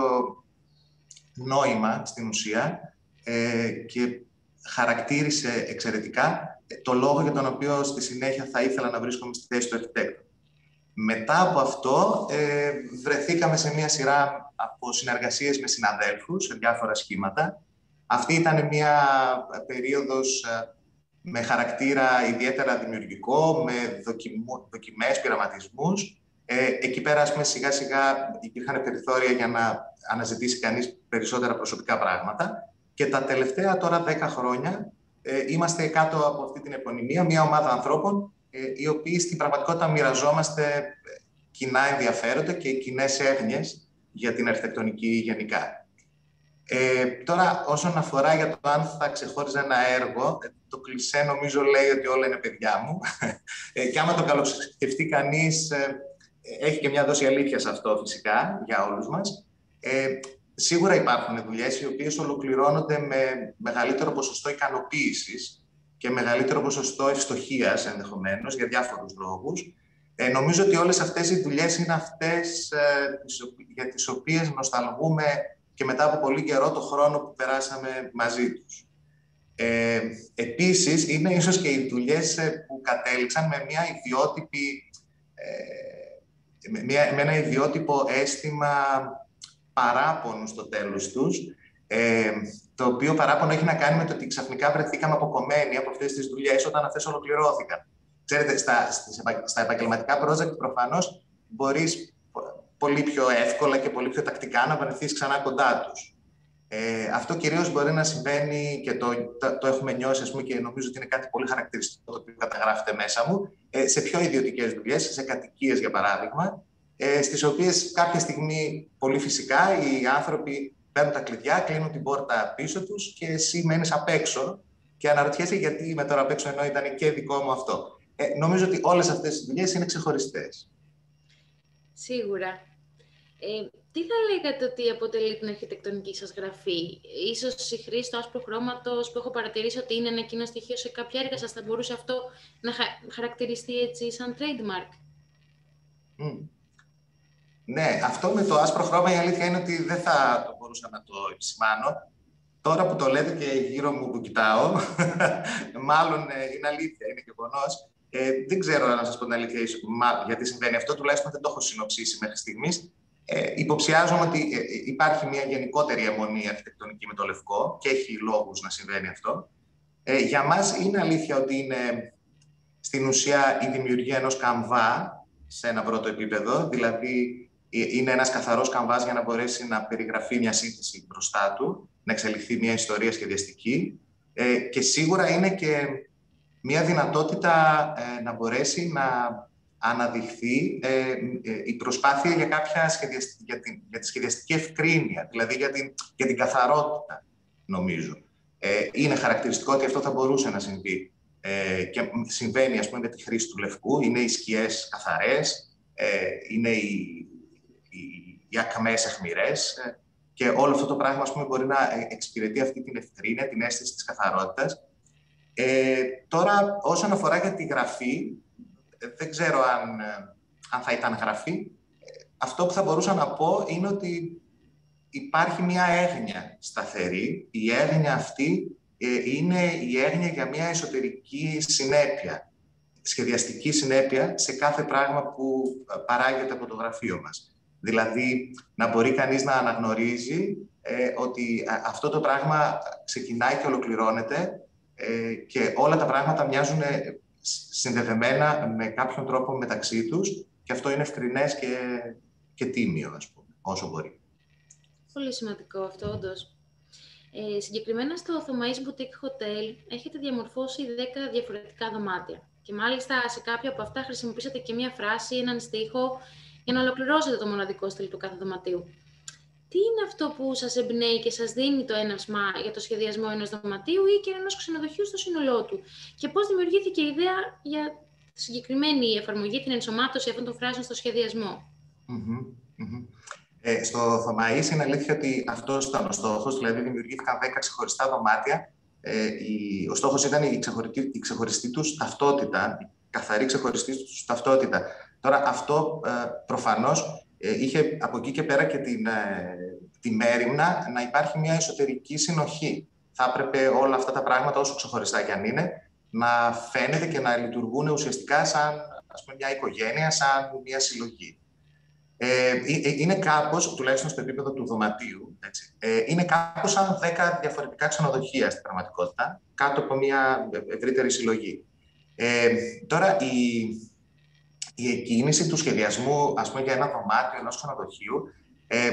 νόημα στην ουσία ε, και χαρακτήρισε εξαιρετικά το λόγο για τον οποίο στη συνέχεια θα ήθελα να βρίσκομαι στη θέση του αρχιτέκτου. Μετά από αυτό ε, βρεθήκαμε σε μια σειρά από συνεργασίες με συναδέλφους σε διάφορα σχήματα. Αυτή ήταν μια περίοδος ε, με χαρακτήρα ιδιαίτερα δημιουργικό, με δοκιμού, δοκιμές, πειραματισμούς. Ε, εκεί πέρα, ας πούμε, σιγά σιγά υπήρχαν περιθώρια για να αναζητήσει κανείς περισσότερα προσωπικά πράγματα. Και τα τελευταία τώρα δέκα χρόνια ε, είμαστε κάτω από αυτή την επωνυμία, μια ομάδα ανθρώπων ε, οι οποίοι στην πραγματικότητα μοιραζόμαστε κοινά ενδιαφέροντα και κοινές έγνοιες για την αρχιτεκτονική γενικά. Ε, τώρα, όσον αφορά για το αν θα ξεχώριζα ένα έργο, το κλισέ νομίζω λέει ότι όλα είναι παιδιά μου. Ε, και άμα το καλοσκεφτεί κανείς, ε, έχει και μια δόση αλήθεια σε αυτό φυσικά για όλους μας. Ε, σίγουρα υπάρχουν δουλειές οι οποίες ολοκληρώνονται με μεγαλύτερο ποσοστό ικανοποίησης και μεγαλύτερο ποσοστό ευστοχίας ενδεχομένως για διάφορους λόγους. Ε, νομίζω ότι όλες αυτές οι δουλειές είναι αυτές ε, για τις οποίες νοσταλγούμε και μετά από πολύ καιρό το χρόνο που περάσαμε μαζί τους. Ε, επίσης, είναι ίσως και οι δουλειές που κατέληξαν με μια ιδιότυπη, ε, με, μια, με ένα ιδιότυπο αίσθημα παράπονου στο τέλος τους, ε, το οποίο παράπονο έχει να κάνει με το ότι ξαφνικά βρεθήκαμε αποκομμένοι από αυτές τις δουλειές όταν αυτές ολοκληρώθηκαν. Ξέρετε, στα, στα επαγγελματικά project προφανώς μπορείς πολύ πιο εύκολα και πολύ πιο τακτικά να βρεθείς ξανά κοντά τους. Ε, αυτό κυρίως μπορεί να συμβαίνει και το, το, το έχουμε νιώσει, ας πούμε, και νομίζω ότι είναι κάτι πολύ χαρακτηριστικό το οποίο καταγράφεται μέσα μου, ε, σε πιο ιδιωτικές δουλειές, σε κατοικίες για παράδειγμα, ε, στις οποίες κάποια στιγμή πολύ φυσικά οι άνθρωποι παίρνουν τα κλειδιά, κλείνουν την πόρτα πίσω τους και εσύ μένεις απ' έξω και αναρωτιέσαι γιατί είμαι τώρα απ' έξω ενώ ήταν και δικό μου αυτό. Ε, νομίζω ότι όλες αυτές οι δουλειές είναι ξεχωριστές. Σίγουρα. Ε, τι θα λέγατε ότι αποτελεί την αρχιτεκτονική σας γραφή? Ίσως η χρήση του άσπρου χρώματος που έχω παρατηρήσει ότι είναι ένα κοινό στοιχείο σε κάποια έργα σας, θα μπορούσε αυτό να χα- χαρακτηριστεί έτσι σαν trademark? Mm. Ναι, αυτό με το άσπρο χρώμα η αλήθεια είναι ότι δεν θα το μπορούσα να το επισημάνω. Τώρα που το λέτε και γύρω μου που κοιτάω, μάλλον ε, είναι αλήθεια, είναι γεγονός. Ε, δεν ξέρω να σας πω την αλήθεια γιατί συμβαίνει αυτό, τουλάχιστον δεν το έχω συνοψίσει μέχρι στιγμής. Ε, υποψιάζομαι ότι ε, υπάρχει μια γενικότερη αιμονή αρχιτεκτονική με το λευκό και έχει λόγους να συμβαίνει αυτό. Ε, για μας είναι αλήθεια ότι είναι στην ουσία η δημιουργία ενός καμβά σε ένα πρώτο επίπεδο, δηλαδή είναι ένας καθαρός καμβάς για να μπορέσει να περιγραφεί μια σύνθεση μπροστά του, να εξελιχθεί μια ιστορία σχεδιαστική ε, και σίγουρα είναι και μια δυνατότητα ε, να μπορέσει να αναδειχθεί ε, ε, η προσπάθεια για, κάποια σχεδιαστική, για, την, για τη σχεδιαστική ευκρίνεια, δηλαδή για την, για την καθαρότητα, νομίζω. Ε, είναι χαρακτηριστικό ότι αυτό θα μπορούσε να συμβεί ε, και συμβαίνει, ας πούμε, με τη χρήση του λευκού. Είναι οι σκιές καθαρές, ε, είναι οι, οι, οι ακμές αιχμηρές ε, και όλο αυτό το πράγμα, ας πούμε, μπορεί να εξυπηρετεί αυτή την ευκρίνεια, την αίσθηση της καθαρότητας. Ε, τώρα, όσον αφορά για τη γραφή, δεν ξέρω αν, αν θα ήταν γραφή. Αυτό που θα μπορούσα να πω είναι ότι υπάρχει μια έγνοια σταθερή. Η έγνοια αυτή ε, είναι η έγνοια για μια εσωτερική συνέπεια, σχεδιαστική συνέπεια σε κάθε πράγμα που παράγεται από το γραφείο μας. Δηλαδή, να μπορεί κανείς να αναγνωρίζει ε, ότι αυτό το πράγμα ξεκινάει και ολοκληρώνεται ε, και όλα τα πράγματα μοιάζουν συνδεδεμένα με κάποιον τρόπο μεταξύ τους και αυτό είναι ευκρινές και, και τίμιο, ας πούμε, όσο μπορεί. Πολύ σημαντικό αυτό, όντως. Ε, συγκεκριμένα στο Θωμαΐς Boutique Hotel έχετε διαμορφώσει δέκα διαφορετικά δωμάτια και μάλιστα σε κάποια από αυτά χρησιμοποιήσατε και μία φράση, έναν στίχο για να ολοκληρώσετε το μοναδικό στυλ του κάθε δωματίου. Τι είναι αυτό που σας εμπνέει και σας δίνει το έναυσμα για το σχεδιασμό ενός δωματίου ή και ενός ξενοδοχείου στο σύνολό του? Και πώς δημιουργήθηκε η ιδέα για τη συγκεκριμένη εφαρμογή, την ενσωμάτωση αυτών των φράσεων στο σχεδιασμό? Mm-hmm, mm-hmm. Ε, στο Θωμαΐς είναι αλήθεια ότι αυτός ήταν ο στόχος, δηλαδή δημιουργήθηκαν δέκα ξεχωριστά δωμάτια. Ε, η, ο στόχος ήταν η ξεχωριστή, η ξεχωριστή τους ταυτότητα, η καθαρή ξεχωριστή τους ταυτότητα. Τώρα αυτό ε, προφανώς ε, είχε από εκεί και πέρα και την, ε, τη μέριμνα να υπάρχει μια εσωτερική συνοχή. Θα έπρεπε όλα αυτά τα πράγματα, όσο ξεχωριστά κι αν είναι, να φαίνεται και να λειτουργούν ουσιαστικά σαν, ας πούμε, μια οικογένεια, σαν μια συλλογή. Ε, είναι κάπως, τουλάχιστον στο επίπεδο του δωματίου, έτσι, ε, είναι κάπως σαν δέκα διαφορετικά ξενοδοχεία στην πραγματικότητα, κάτω από μια ευρύτερη συλλογή. Ε, τώρα, η, η εκκίνηση του σχεδιασμού, ας πούμε, για ένα δωμάτιο ενός ξενοδοχείου, ε,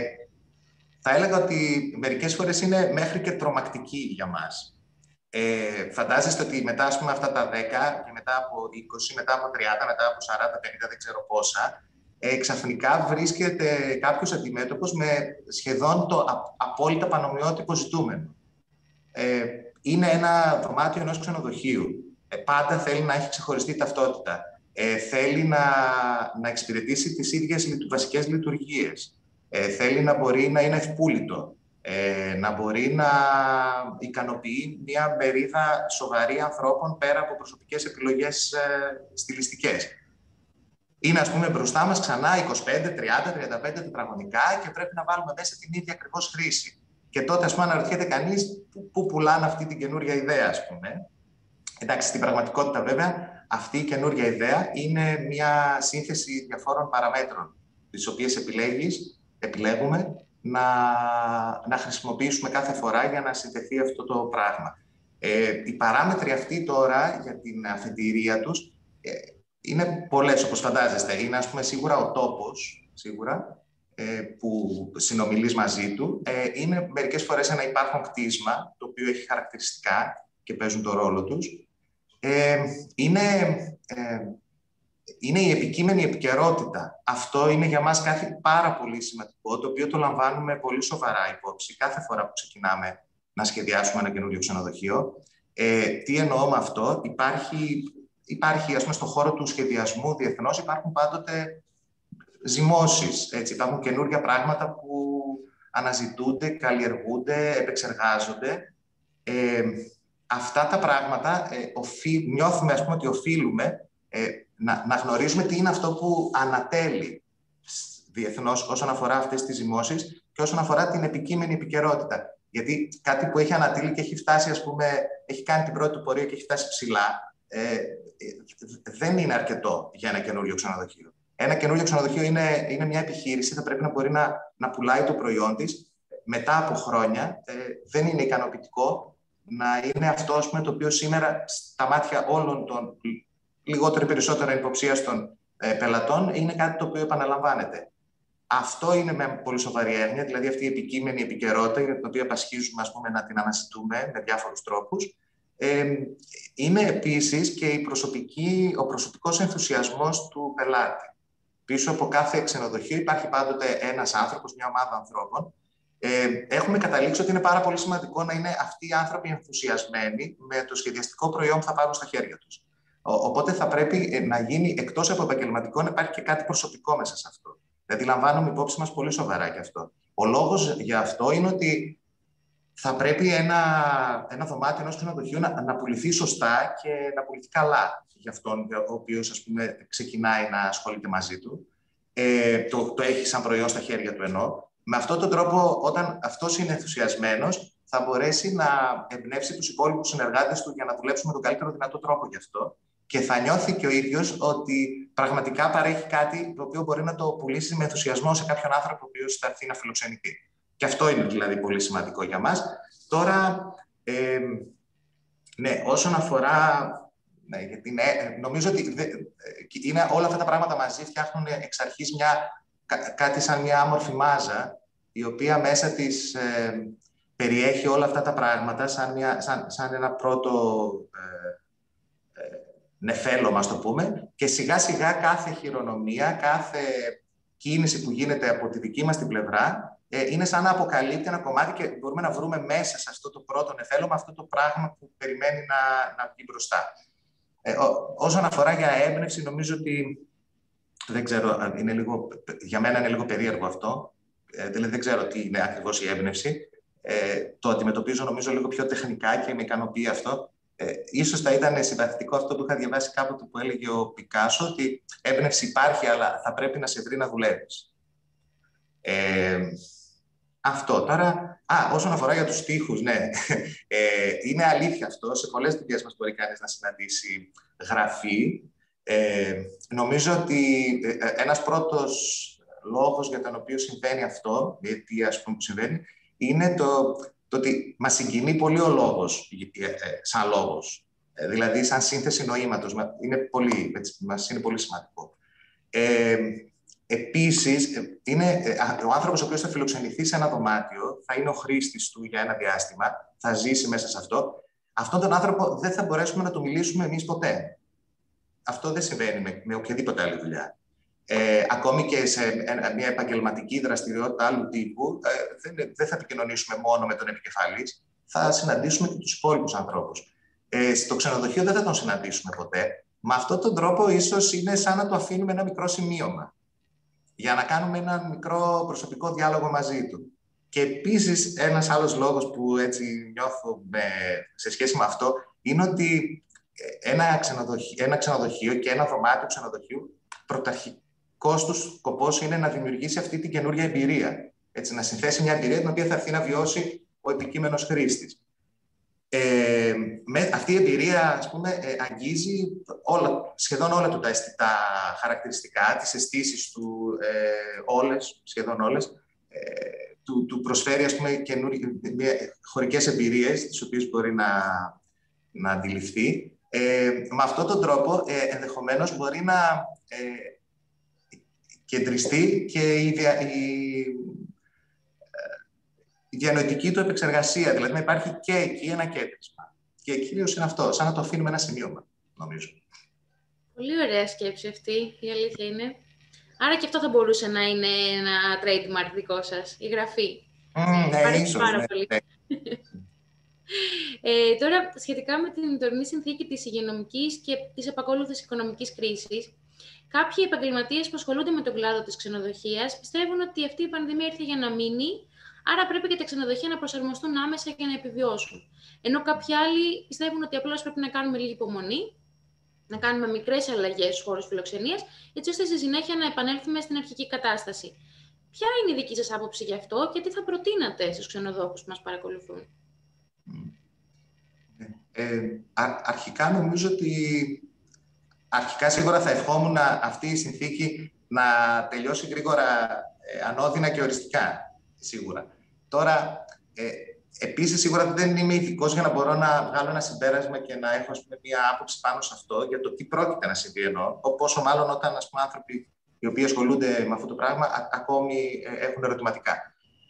θα έλεγα ότι μερικές φορές είναι μέχρι και τρομακτική για μας. Ε, φαντάζεστε ότι μετά, ας πούμε, αυτά τα δέκα και μετά από είκοσι, μετά από τριάντα, μετά από σαράντα, πενήντα, δεν ξέρω πόσα, Ε, ξαφνικά βρίσκεται κάποιος αντιμέτωπος με σχεδόν το α, απόλυτα πανομοιότυπο ζητούμενο. Ε, είναι ένα δωμάτιο ενός ξενοδοχείου. Ε, πάντα θέλει να έχει ξεχωριστή ταυτότητα. Ε, θέλει να, να εξυπηρετήσει τις ίδιες βασικές λειτουργίες. Ε, θέλει να μπορεί να είναι ευπούλητο. Ε, να μπορεί να ικανοποιεί μια μερίδα σοβαρή ανθρώπων πέρα από προσωπικές επιλογές ε, στιλιστικές. Είναι, ας πούμε, μπροστά μας ξανά είκοσι πέντε, τριάντα, τριάντα πέντε τετραγωνικά και πρέπει να βάλουμε μέσα την ίδια ακριβώς χρήση. Και τότε, ας πούμε, αναρωτιέται κανείς πού πουλάνε αυτή την καινούργια ιδέα, ας πούμε. Εντάξει, στην πραγματικότητα, βέβαια, αυτή η καινούργια ιδέα είναι μια σύνθεση διαφόρων παραμέτρων, τις οποίες επιλέγεις, επιλέγουμε να, να χρησιμοποιήσουμε κάθε φορά για να συνθεθεί αυτό το πράγμα. Ε, οι παράμετροι αυτοί τώρα για την αφεντηρία τους ε, είναι πολλές, όπως φαντάζεστε. Είναι, ας πούμε, σίγουρα ο τόπος, σίγουρα, ε, που συνομιλείς μαζί του. Ε, είναι μερικές φορές ένα υπάρχον κτίσμα, το οποίο έχει χαρακτηριστικά και παίζουν το ρόλο τους. Ε, είναι, ε, είναι η επικείμενη επικαιρότητα. Αυτό είναι για μας κάτι πάρα πολύ σημαντικό, το οποίο το λαμβάνουμε πολύ σοβαρά υπόψη κάθε φορά που ξεκινάμε να σχεδιάσουμε ένα καινούριο ξενοδοχείο. Ε, τι εννοώ με αυτό? Υπάρχει, υπάρχει ας πούμε, στον χώρο του σχεδιασμού διεθνώς υπάρχουν πάντοτε ζυμώσεις. Έτσι. Υπάρχουν καινούργια πράγματα που αναζητούνται, καλλιεργούνται, επεξεργάζονται. Ε, αυτά τα πράγματα ε, οφεί, νιώθουμε ας πούμε, ότι οφείλουμε ε, να, να γνωρίζουμε τι είναι αυτό που ανατέλει διεθνώς όσον αφορά αυτές τις ζυμώσεις και όσον αφορά την επικείμενη επικαιρότητα. Γιατί κάτι που έχει ανατείλει και έχει φτάσει, ας πούμε, έχει κάνει την πρώτη του πορεία και έχει φτάσει ψηλά, ε, δεν είναι αρκετό για ένα καινούριο ξενοδοχείο. Ένα καινούριο ξενοδοχείο είναι, είναι μια επιχείρηση, θα πρέπει να μπορεί να, να πουλάει το προϊόν της. Μετά από χρόνια ε, δεν είναι ικανοποιητικό να είναι αυτό, ας πούμε, το οποίο σήμερα στα μάτια όλων των λιγότερο ή περισσότερο υποψίαστων ε, πελατών είναι κάτι το οποίο επαναλαμβάνεται. Αυτό είναι με πολύ σοβαρή έννοια, δηλαδή αυτή η επικείμενη επικαιρότητα για την οποία πασχίζουμε, ας πούμε, να την αναζητούμε με διάφορους τρόπους. Ε, είναι επίσης και η προσωπική, ο προσωπικός ενθουσιασμός του πελάτη. Πίσω από κάθε ξενοδοχείο υπάρχει πάντοτε ένας άνθρωπος, μια ομάδα ανθρώπων. Ε, έχουμε καταλήξει ότι είναι πάρα πολύ σημαντικό να είναι αυτοί οι άνθρωποι ενθουσιασμένοι με το σχεδιαστικό προϊόν που θα πάρουν στα χέρια τους. Ο, οπότε θα πρέπει να γίνει, εκτός από επαγγελματικό, να υπάρχει και κάτι προσωπικό μέσα σε αυτό. Δηλαδή, λαμβάνουμε υπόψη μας πολύ σοβαρά και αυτό. Ο λόγος για αυτό είναι ότι θα πρέπει ένα, ένα δωμάτιο ενός ξενοδοχείου να, να πουληθεί σωστά και να πουληθεί καλά για αυτόν ο οποίος, ας πούμε, ξεκινάει να ασχολείται μαζί του. Ε, το, το έχει σαν προϊόν στα χέρια του ενώ. Με αυτόν τον τρόπο, όταν αυτός είναι ενθουσιασμένος, θα μπορέσει να εμπνεύσει τους υπόλοιπους συνεργάτες του για να δουλέψουν με τον καλύτερο δυνατό τρόπο γι' αυτό. Και θα νιώθει και ο ίδιος ότι πραγματικά παρέχει κάτι το οποίο μπορεί να το πουλήσει με ενθουσιασμό σε κάποιον άνθρωπο ο οποίος θα έρθει να φιλοξενηθεί. Και αυτό είναι δηλαδή πολύ σημαντικό για μας. Τώρα, ε, ναι, όσον αφορά... Ναι, γιατί ναι, νομίζω ότι δε, είναι όλα αυτά τα πράγματα μαζί φτιάχνουν εξ αρχής μια, κά, κάτι σαν μια άμορφη μάζα, η οποία μέσα της ε, περιέχει όλα αυτά τα πράγματα σαν, μια, σαν, σαν ένα πρώτο... Ε, νεφέλωμα, ας το πούμε, και σιγά σιγά κάθε χειρονομία, κάθε κίνηση που γίνεται από τη δική μας την πλευρά ε, είναι σαν να αποκαλύπτει ένα κομμάτι και μπορούμε να βρούμε μέσα σε αυτό το πρώτο νεφέλωμα αυτό το πράγμα που περιμένει να, να βγει μπροστά. Ε, ό, όσον αφορά για έμπνευση, νομίζω ότι δεν ξέρω, είναι λίγο, για μένα είναι λίγο περίεργο αυτό, ε, δηλαδή δεν ξέρω τι είναι ακριβώς η έμπνευση. Ε, το αντιμετωπίζω νομίζω λίγο πιο τεχνικά και με ικανοποιεί αυτό. Ε, ίσως θα ήταν συμπαθητικό αυτό που είχα διαβάσει κάποτε που έλεγε ο Πικάσο, ότι έμπνευση υπάρχει, αλλά θα πρέπει να σε βρει να δουλεύεις. Ε, αυτό. Τώρα, α, όσον αφορά για τους στίχους, ναι, ε, είναι αλήθεια αυτό. Σε πολλές δουλειές μας μπορεί κανείς να συναντήσει γραφή. Ε, νομίζω ότι ένας πρώτος λόγος για τον οποίο συμβαίνει αυτό, γιατί ας πούμε που συμβαίνει, είναι το... το ότι μας συγκινεί πολύ ο λόγος, σαν λόγος, δηλαδή σαν σύνθεση νοήματος. Είναι πολύ, μας είναι πολύ σημαντικό. Ε, επίσης, είναι, ο άνθρωπος ο οποίος θα φιλοξενηθεί σε ένα δωμάτιο, θα είναι ο χρήστης του για ένα διάστημα, θα ζήσει μέσα σε αυτό. Αυτόν τον άνθρωπο δεν θα μπορέσουμε να του μιλήσουμε εμείς ποτέ. Αυτό δεν συμβαίνει με, με οποιαδήποτε άλλη δουλειά. Ε, ακόμη και σε μια επαγγελματική δραστηριότητα άλλου τύπου, ε, δεν, δεν θα επικοινωνήσουμε μόνο με τον επικεφαλής, θα συναντήσουμε και τους υπόλοιπους ανθρώπους. Ε, στο ξενοδοχείο δεν θα τον συναντήσουμε ποτέ. Με αυτόν τον τρόπο ίσως είναι σαν να του αφήνουμε ένα μικρό σημείωμα για να κάνουμε ένα μικρό προσωπικό διάλογο μαζί του. Και επίσης ένας άλλος λόγος που έτσι νιώθω με, σε σχέση με αυτό είναι ότι ένα ξενοδοχείο, ένα ξενοδοχείο και ένα δωμάτιο ξενοδοχείου πρωταρχικά κόστος σκοπός είναι να δημιουργήσει αυτή την καινούργια εμπειρία. Έτσι, να συνθέσει μια εμπειρία την οποία θα έρθει να βιώσει ο επικείμενος χρήστης. Ε, με, αυτή η εμπειρία, ας πούμε, ε, αγγίζει όλα, σχεδόν όλα του τα αισθητά χαρακτηριστικά, τις αισθήσεις του, ε, όλες, σχεδόν όλες, ε, του, του προσφέρει, ας πούμε, χωρικές εμπειρίες, τις οποίες μπορεί να, να αντιληφθεί. Ε, με αυτόν τον τρόπο, ε, ενδεχομένως, μπορεί να... Ε, κεντριστεί και η, δια, η, η διανοητική του επεξεργασία. Δηλαδή να υπάρχει και εκεί ένα κέντρισμα. Και κυρίως είναι αυτό, σαν να το αφήνουμε ένα σημείωμα, νομίζω. Πολύ ωραία σκέψη αυτή, η αλήθεια είναι. Άρα και αυτό θα μπορούσε να είναι ένα trademark δικό σας, η γραφή. Mm, ναι, ίσως. Πάρα Ναι, πολύ. ναι. Ε, τώρα, σχετικά με την τωρινή συνθήκη της υγειονομικής και της επακόλουθης οικονομικής κρίσης, κάποιοι επαγγελματίες που ασχολούνται με τον κλάδο της ξενοδοχείας πιστεύουν ότι αυτή η πανδημία ήρθε για να μείνει, άρα πρέπει και τα ξενοδοχεία να προσαρμοστούν άμεσα για να επιβιώσουν. Ενώ κάποιοι άλλοι πιστεύουν ότι απλώς πρέπει να κάνουμε λίγη υπομονή, να κάνουμε μικρές αλλαγές στους χώρους φιλοξενίας, έτσι ώστε στη συνέχεια να επανέλθουμε στην αρχική κατάσταση. Ποια είναι η δική σας άποψη γι' αυτό και τι θα προτείνατε στους ξενοδόχους που μας παρακολουθούν? Ε, α, αρχικά νομίζω ότι αρχικά σίγουρα θα ευχόμουν αυτή η συνθήκη να τελειώσει γρήγορα, ε, ανώδυνα και οριστικά, σίγουρα. Τώρα, ε, επίσης, σίγουρα δεν είμαι ηθικός για να μπορώ να βγάλω ένα συμπέρασμα και να έχω, ας πούμε, μία άποψη πάνω σε αυτό για το τι πρόκειται να συμβεί εννοώ, πόσο μάλλον όταν, ας πούμε, άνθρωποι οι οποίοι ασχολούνται με αυτό το πράγμα α, ακόμη ε, έχουν ερωτηματικά.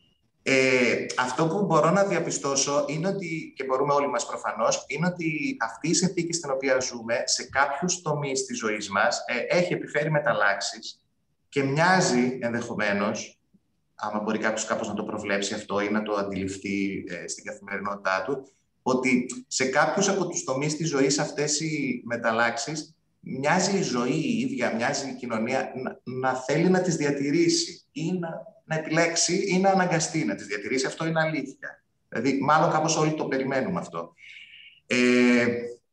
Ε, αυτό που μπορώ να διαπιστώσω είναι ότι, και μπορούμε όλοι μας προφανώς, είναι ότι αυτή η συνθήκη στην οποία ζούμε σε κάποιους τομείς της ζωής μας ε, έχει επιφέρει μεταλλάξεις και μοιάζει ενδεχομένως, άμα μπορεί κάποιος κάπως να το προβλέψει αυτό ή να το αντιληφθεί ε, στην καθημερινότητά του, ότι σε κάποιους από τους τομείς της ζωής αυτές οι μεταλλάξεις μοιάζει η ζωή η ίδια, μοιάζει η κοινωνία να, να θέλει να τις διατηρήσει ή να, να επιλέξει ή να αναγκαστεί να τις διατηρήσει. Αυτό είναι αλήθεια. Δηλαδή, μάλλον κάπως όλοι το περιμένουμε αυτό. Ε,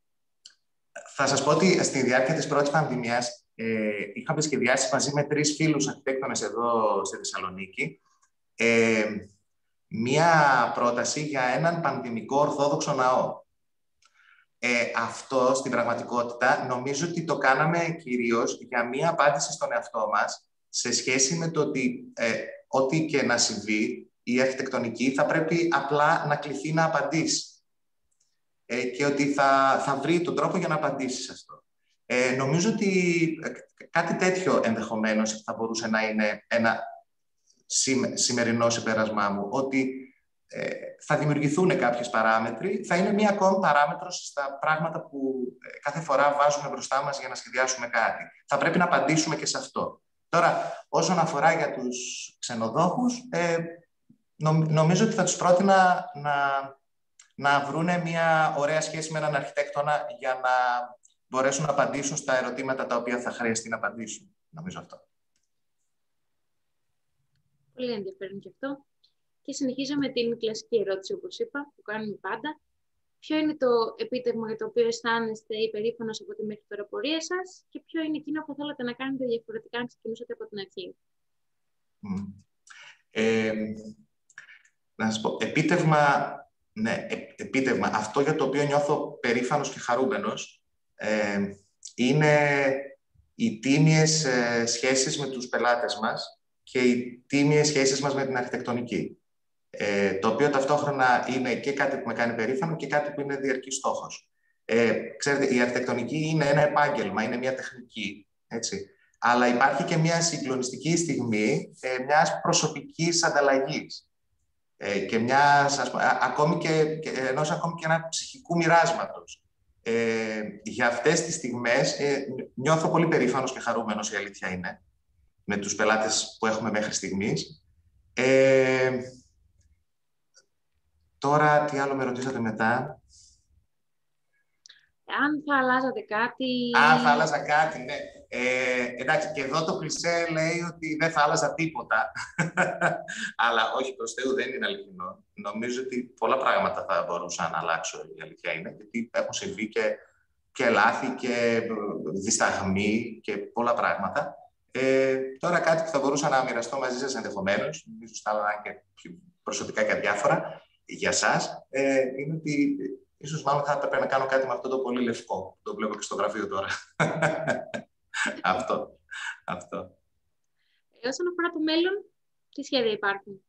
θα σας πω ότι στη διάρκεια της πρώτης πανδημίας ε, είχαμε σχεδιάσει μαζί με τρεις φίλους αρχιτέκτονες εδώ στη Θεσσαλονίκη ε, μία πρόταση για έναν πανδημικό ορθόδοξο ναό. Ε, αυτό στην πραγματικότητα νομίζω ότι το κάναμε κυρίως για μία απάντηση στον εαυτό μας σε σχέση με το ότι ε, ό,τι και να συμβεί η αρχιτεκτονική θα πρέπει απλά να κληθεί να απαντήσει ε, και ότι θα, θα βρει τον τρόπο για να απαντήσει σε αυτό. Ε, νομίζω ότι κάτι τέτοιο ενδεχομένως θα μπορούσε να είναι ένα σημερινό συμπέρασμά μου, ότι ε, θα δημιουργηθούν κάποιες παράμετροι, θα είναι μία ακόμη παράμετρος στα πράγματα που ε, κάθε φορά βάζουμε μπροστά μας για να σχεδιάσουμε κάτι. Θα πρέπει να απαντήσουμε και σε αυτό. Τώρα, όσον αφορά για τους ξενοδόχους, ε, νομίζω ότι θα τους πρότεινα να, να βρούνε μία ωραία σχέση με έναν αρχιτέκτονα για να μπορέσουν να απαντήσουν στα ερωτήματα τα οποία θα χρειαστεί να απαντήσουν. Νομίζω αυτό. Πολύ ενδιαφέρον και αυτό. Και συνεχίζω με την κλασική ερώτηση, όπως είπα, που κάνουμε πάντα. Ποιο είναι το επίτευγμα για το οποίο αισθάνεστε υπερήφανος από τη μέχρι τώρα πορεία σας και ποιο είναι εκείνο που θέλατε να κάνετε διαφορετικά αν ξεκινούσατε από την αρχή? Mm. Ε, να σας πω, επίτευγμα, ναι, ε, επίτευγμα. Αυτό για το οποίο νιώθω περήφανος και χαρούμενος ε, είναι οι τίμιες ε, σχέσεις με τους πελάτες μας και οι τίμιες σχέσεις μας με την αρχιτεκτονική. Ε, το οποίο ταυτόχρονα είναι και κάτι που με κάνει περήφανο και κάτι που είναι διαρκής στόχος. Ε, ξέρετε, η αρχιτεκτονική είναι ένα επάγγελμα, είναι μια τεχνική, έτσι. Αλλά υπάρχει και μια συγκλονιστική στιγμή ε, μιας προσωπικής ανταλλαγής ε, και μιας, ας πούμε, ακόμη και, και, ενός ακόμη και ένα ψυχικού μοιράσματος. Ε, για αυτές τις στιγμές ε, νιώθω πολύ περήφανος και χαρούμενος, η αλήθεια είναι, με τους πελάτες που έχουμε μέχρι στιγμής. Ε, τώρα, τι άλλο με ρωτήσατε μετά? Αν θα αλλάζατε κάτι... Αν θα άλλαζα κάτι, ναι. Ε, εντάξει, και εδώ το κλισέ λέει ότι δεν θα άλλαζα τίποτα. Αλλά όχι, προς Θεού, δεν είναι αληθινό. Νομίζω ότι πολλά πράγματα θα μπορούσα να αλλάξω, η αλήθεια είναι, γιατί έχουν συμβεί και, και λάθη και δισταγμοί και πολλά πράγματα. Ε, τώρα κάτι που θα μπορούσα να μοιραστώ μαζί σας ενδεχομένως, ίσως θα άλλα και προσωπικά και αδιάφορα για σας, ε, είναι ότι ίσως μάλλον θα έπρεπε να κάνω κάτι με αυτό το πολύ λευκό. Το βλέπω και στο γραφείο τώρα. αυτό. αυτό. Ε, όσον αφορά το μέλλον, τι σχέδια υπάρχουν?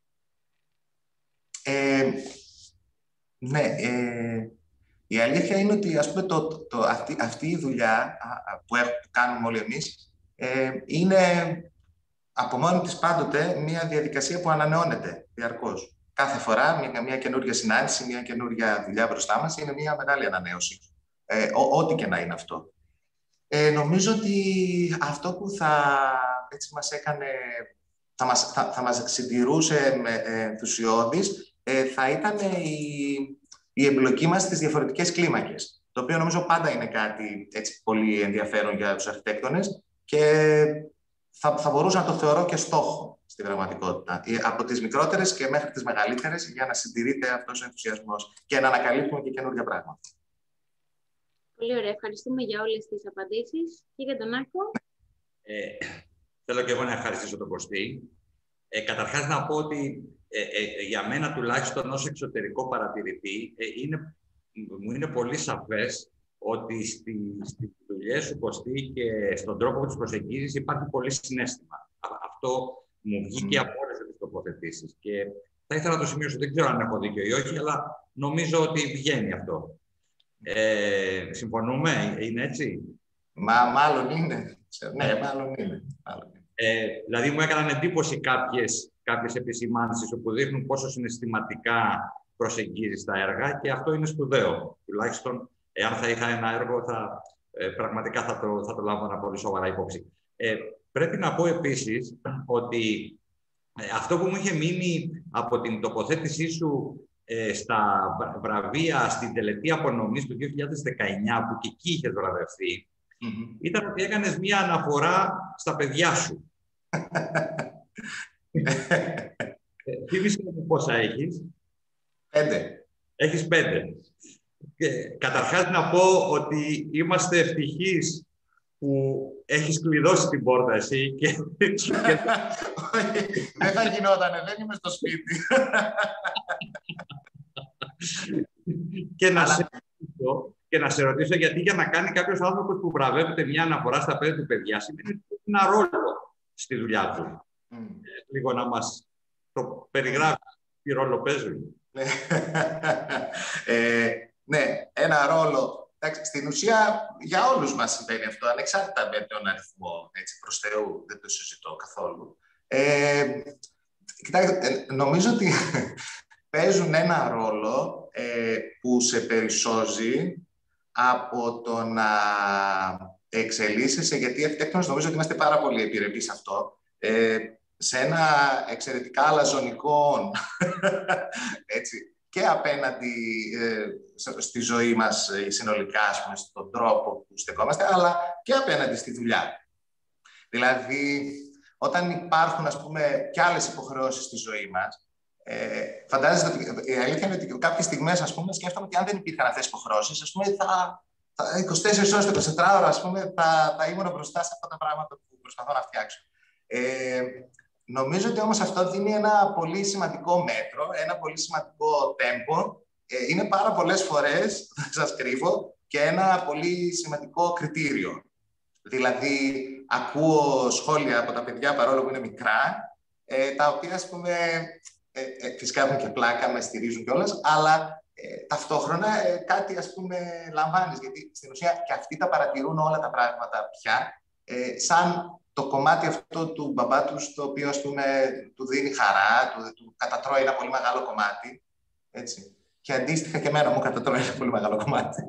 Ε, ναι, ε, η αλήθεια είναι ότι, ας πούμε, το, το, το, αυτή, αυτή η δουλειά που, έχουμε, που κάνουμε όλοι εμείς ε, είναι από μόνη της πάντοτε μια διαδικασία που ανανεώνεται διαρκώς. Κάθε φορά μια, μια καινούργια συνάντηση, μια καινούργια δουλειά μπροστά μας είναι μια μεγάλη ανανέωση. Ε, ό, ό,τι και να είναι αυτό. Ε, νομίζω ότι αυτό που θα, έτσι μας έκανε, θα μας, θα, θα μας συντηρούσε με ενθουσιώδης ε, θα ήταν η, η εμπλοκή μας στις διαφορετικές κλίμακες, το οποίο νομίζω πάντα είναι κάτι έτσι, πολύ ενδιαφέρον για τους αρχιτέκτονες και θα, θα μπορούσα να το θεωρώ και στόχο στην πραγματικότητα, από τις μικρότερες και μέχρι τις μεγαλύτερες, για να συντηρείται αυτός ο ενθουσιασμός και να ανακαλύπτουμε και καινούργια πράγματα. Πολύ ωραία. Ευχαριστούμε για όλες τις απαντήσεις. Κύριε Αντωνάκο. Ε, θέλω και εγώ να ευχαριστήσω τον Κωστή. Ε, καταρχάς να πω ότι ε, ε, για μένα τουλάχιστον ως εξωτερικό παρατηρητή ε, είναι, μου είναι πολύ σαφές ότι στις στη δουλειές σου, Κωστή, και στον τρόπο που τις προσεγγίζεις υπάρχει πολύ συναίσθημα. Αυτό μου βγήκε mm. από όλες τις τοποθετήσεις. Και θα ήθελα να το σημειώσω, δεν ξέρω αν έχω δίκιο ή όχι, αλλά νομίζω ότι βγαίνει αυτό. Ε, συμφωνούμε, είναι έτσι? Μα μάλλον είναι. Ναι, μάλλον είναι. Μάλλον είναι. Ε, δηλαδή μου έκαναν εντύπωση κάποιες, κάποιες επισημάνσεις όπου δείχνουν πόσο συναισθηματικά προσεγγίζεις τα έργα και αυτό είναι σπουδαίο. Τουλάχιστον, εάν θα είχα ένα έργο, θα, ε, πραγματικά θα το, θα το λάβω ένα πολύ σοβαρά υπόψη. Ε, πρέπει να πω επίσης ότι ε, αυτό που μου είχε μείνει από την τοποθέτησή σου ε, στα βραβεία στην τελετή απονομής του δύο χιλιάδες δεκαεννιά, που και εκεί είχες βραβευτεί, mm-hmm. ήταν ότι έκανες μία αναφορά στα παιδιά σου. Θύμισε μου πόσα έχεις. Πέντε. Έχεις πέντε. Και, καταρχάς να πω ότι είμαστε ευτυχείς που έχεις κλειδώσει την πόρτα εσύ και... Δεν θα γινότανε, δεν είμαι στο σπίτι. και, να σε ρωτήσω, και να σε ρωτήσω, γιατί για να κάνει κάποιος άνθρωπος που βραβεύεται μια αναφορά στα πέντε του παιδιά, σημαίνει ότι ένα ρόλο στη δουλειά του. Mm. Ε, λίγο να μας το περιγράφει, τι ρόλο παίζουν. ε, ναι, ένα ρόλο. Εντάξει, στην ουσία για όλους μας συμβαίνει αυτό, ανεξάρτητα με τον αριθμό, έτσι, προς Θεού, δεν το συζητώ καθόλου. Ε, κοιτάξτε, νομίζω ότι παίζουν ένα ρόλο ε, που σε περισσώζει από το να εξελίσσεσαι, γιατί αρχιτέκτονες νομίζω ότι είμαστε πάρα πολύ επιρρεπείς σε αυτό, ε, σε ένα εξαιρετικά αλαζονικό έτσι, και απέναντι ε, στη ζωή μας ε, συνολικά, ας πούμε, στον τρόπο που στεκόμαστε, αλλά και απέναντι στη δουλειά. Δηλαδή, όταν υπάρχουν, ας πούμε, και άλλες υποχρεώσεις στη ζωή μας, ε, φαντάζεστε ότι η αλήθεια είναι ότι κάποιες στιγμές, ας πούμε, σκέφτομαι ότι αν δεν υπήρχαν αυτές τις υποχρεώσεις, ας πούμε, θα, θα είκοσι τέσσερις ώρες, είκοσι τέσσερις ώρες, ας πούμε, θα, θα ήμουν μπροστά σε αυτά τα πράγματα που προσπαθώ να φτιάξω. Ε, Νομίζω ότι όμως αυτό δίνει ένα πολύ σημαντικό μέτρο, ένα πολύ σημαντικό τέμπο. Ε, είναι πάρα πολλές φορές, θα σας κρύβω, και ένα πολύ σημαντικό κριτήριο. Δηλαδή, ακούω σχόλια από τα παιδιά, παρόλο που είναι μικρά, ε, τα οποία, ας πούμε, ε, ε, φυσικά έχουν και πλάκα, με στηρίζουν κιόλας, αλλά ε, ταυτόχρονα ε, κάτι, ας πούμε, λαμβάνεις, γιατί στην ουσία και αυτοί τα παρατηρούν όλα τα πράγματα πια, ε, σαν το κομμάτι αυτό του μπαμπά τους, το οποίο, ας πούμε, του δίνει χαρά, του, του κατατρώει ένα πολύ μεγάλο κομμάτι, έτσι. Και αντίστοιχα και εμένα μου κατατρώει ένα πολύ μεγάλο κομμάτι.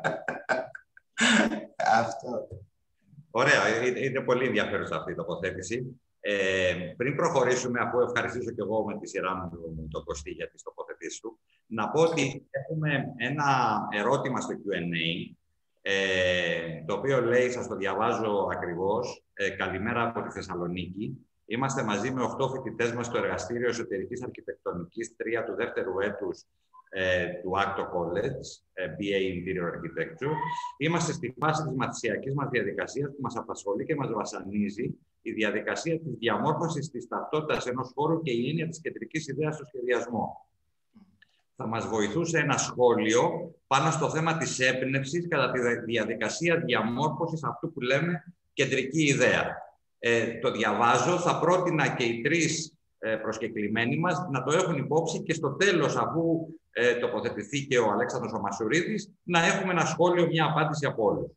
Αυτό. Ωραία, είναι πολύ ενδιαφέρουσα αυτή η τοποθέτηση. Ε, πριν προχωρήσουμε, αφού ευχαριστήσω και εγώ με τη σειρά μου τον Κωστή για τις τοποθετήσεις του, να πω ότι έχουμε ένα ερώτημα στο κιου εντ έι, Ε, το οποίο λέει, σας το διαβάζω ακριβώς, ε, καλημέρα από τη Θεσσαλονίκη. Είμαστε μαζί με οκτώ φοιτητές μας στο εργαστήριο εσωτερικής αρχιτεκτονικής τρία του δεύτερου έτους ε, του Acto College, ε, μπι έι Interior Architecture. Είμαστε στη φάση της μαθησιακής μας διαδικασίας που μας απασχολεί και μας βασανίζει η διαδικασία της διαμόρφωσης της ταυτότητας ενός χώρου και η έννοια της κεντρικής ιδέας στο σχεδιασμό. Θα μας βοηθούσε ένα σχόλιο πάνω στο θέμα της έμπνευσης κατά τη διαδικασία διαμόρφωσης αυτού που λέμε κεντρική ιδέα. Ε, το διαβάζω, θα πρότεινα και οι τρεις ε, προσκεκλημένοι μας να το έχουν υπόψη και στο τέλος, αφού ε, τοποθετηθεί και ο Αλέξανδρος ο Μασουρίδης, να έχουμε ένα σχόλιο, μια απάντηση από όλους.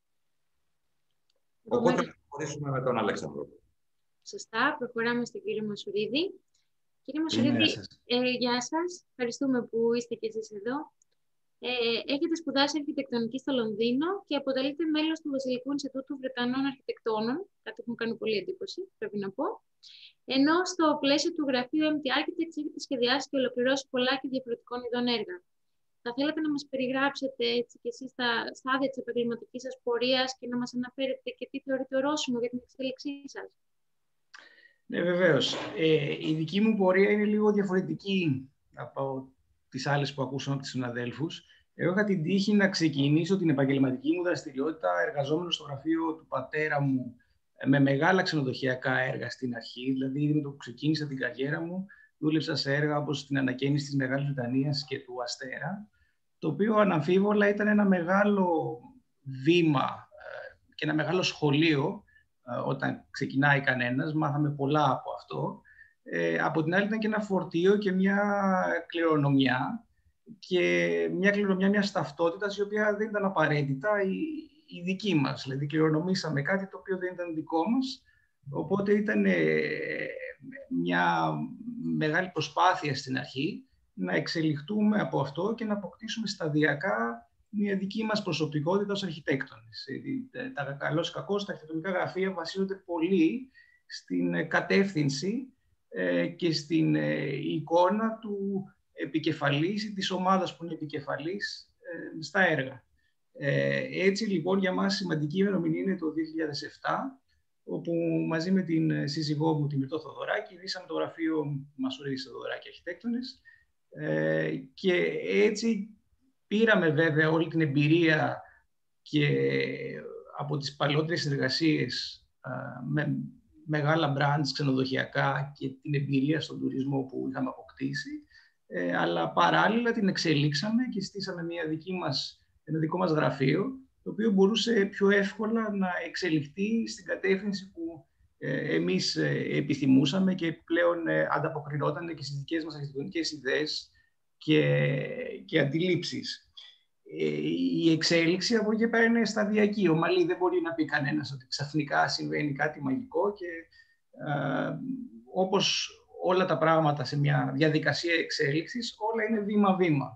Οπότε θα προχωρήσουμε με τον Αλέξανδρο. Σωστά, προχωράμε στον κύριο Μασουρίδη. Κύριε Μασουρίδη, ε, γεια σας. Ευχαριστούμε που είστε και εσείς εδώ. Ε, έχετε σπουδάσει αρχιτεκτονική στο Λονδίνο και αποτελείτε μέλος του Βασιλικού Ινστιτούτου Βρετανών Αρχιτεκτόνων, κάτι που μου κάνει πολύ εντύπωση, πρέπει να πω. Ενώ στο πλαίσιο του γραφείου εμ τι Architects έχετε σχεδιάσει και ολοκληρώσει πολλά και διαφορετικών ειδών έργα. Θα θέλατε να μας περιγράψετε έτσι και εσείς τα στάδια της επαγγελματικής σας πορείας και να μας αναφέρετε και τι θεωρείτε ορόσημο για την εξέλιξή σας. Ναι, βεβαίως. Ε, η δική μου πορεία είναι λίγο διαφορετική από τις άλλες που ακούσαμε από τους συναδέλφους. Εγώ είχα την τύχη να ξεκινήσω την επαγγελματική μου δραστηριότητα εργαζόμενος στο γραφείο του πατέρα μου με μεγάλα ξενοδοχειακά έργα στην αρχή. Δηλαδή, ήδη με το που ξεκίνησα την καριέρα μου, δούλεψα σε έργα όπως την ανακαίνιση της Μεγάλης Βρετανίας και του Αστέρα, το οποίο αναμφίβολα ήταν ένα μεγάλο βήμα και ένα μεγάλο σχολείο όταν ξεκινάει κανένας. Μάθαμε πολλά από αυτό. Ε, από την άλλη ήταν και ένα φορτίο και μια κληρονομιά και μια κληρονομιά μιας ταυτότητας η οποία δεν ήταν απαραίτητα η, η δική μας. Δηλαδή κληρονομήσαμε κάτι το οποίο δεν ήταν δικό μας, οπότε ήταν ε, μια μεγάλη προσπάθεια στην αρχή να εξελιχτούμε από αυτό και να αποκτήσουμε σταδιακά μια δική μας προσωπικότητα ως αρχιτέκτονες. Τα καλώς κακώς, τα αρχιτεκτονικά γραφεία βασίζονται πολύ στην κατεύθυνση ε, και στην ε, εικόνα του επικεφαλής ή της ομάδας που είναι επικεφαλής ε, στα έργα. Ε, έτσι λοιπόν για μας σημαντική ημερομηνία είναι το δύο χιλιάδες επτά, όπου μαζί με την σύζυγό μου, τη Μυρτώ Θοδωράκη, ιδρύσαμε το γραφείο Μασουρίδης Θοδωράκη Αρχιτέκτονες ε, και έτσι πήραμε βέβαια όλη την εμπειρία και από τις παλαιότερες συνεργασίες με μεγάλα brands ξενοδοχειακά και την εμπειρία στον τουρισμό που είχαμε αποκτήσει, ε, αλλά παράλληλα την εξελίξαμε και στήσαμε μια δική μας, ένα δικό μας γραφείο, το οποίο μπορούσε πιο εύκολα να εξελιχθεί στην κατεύθυνση που ε, εμείς ε, επιθυμούσαμε και πλέον ε, ανταποκρινόταν και στις δικές μας αρχιτεκτονικές ιδέες και, και αντιλήψεις. Ε, η εξέλιξη από εκεί πέρα είναι σταδιακή. Ομαλή, δεν μπορεί να πει κανένας ότι ξαφνικά συμβαίνει κάτι μαγικό και ε, όπως όλα τα πράγματα σε μια διαδικασία εξέλιξης, όλα είναι βήμα-βήμα.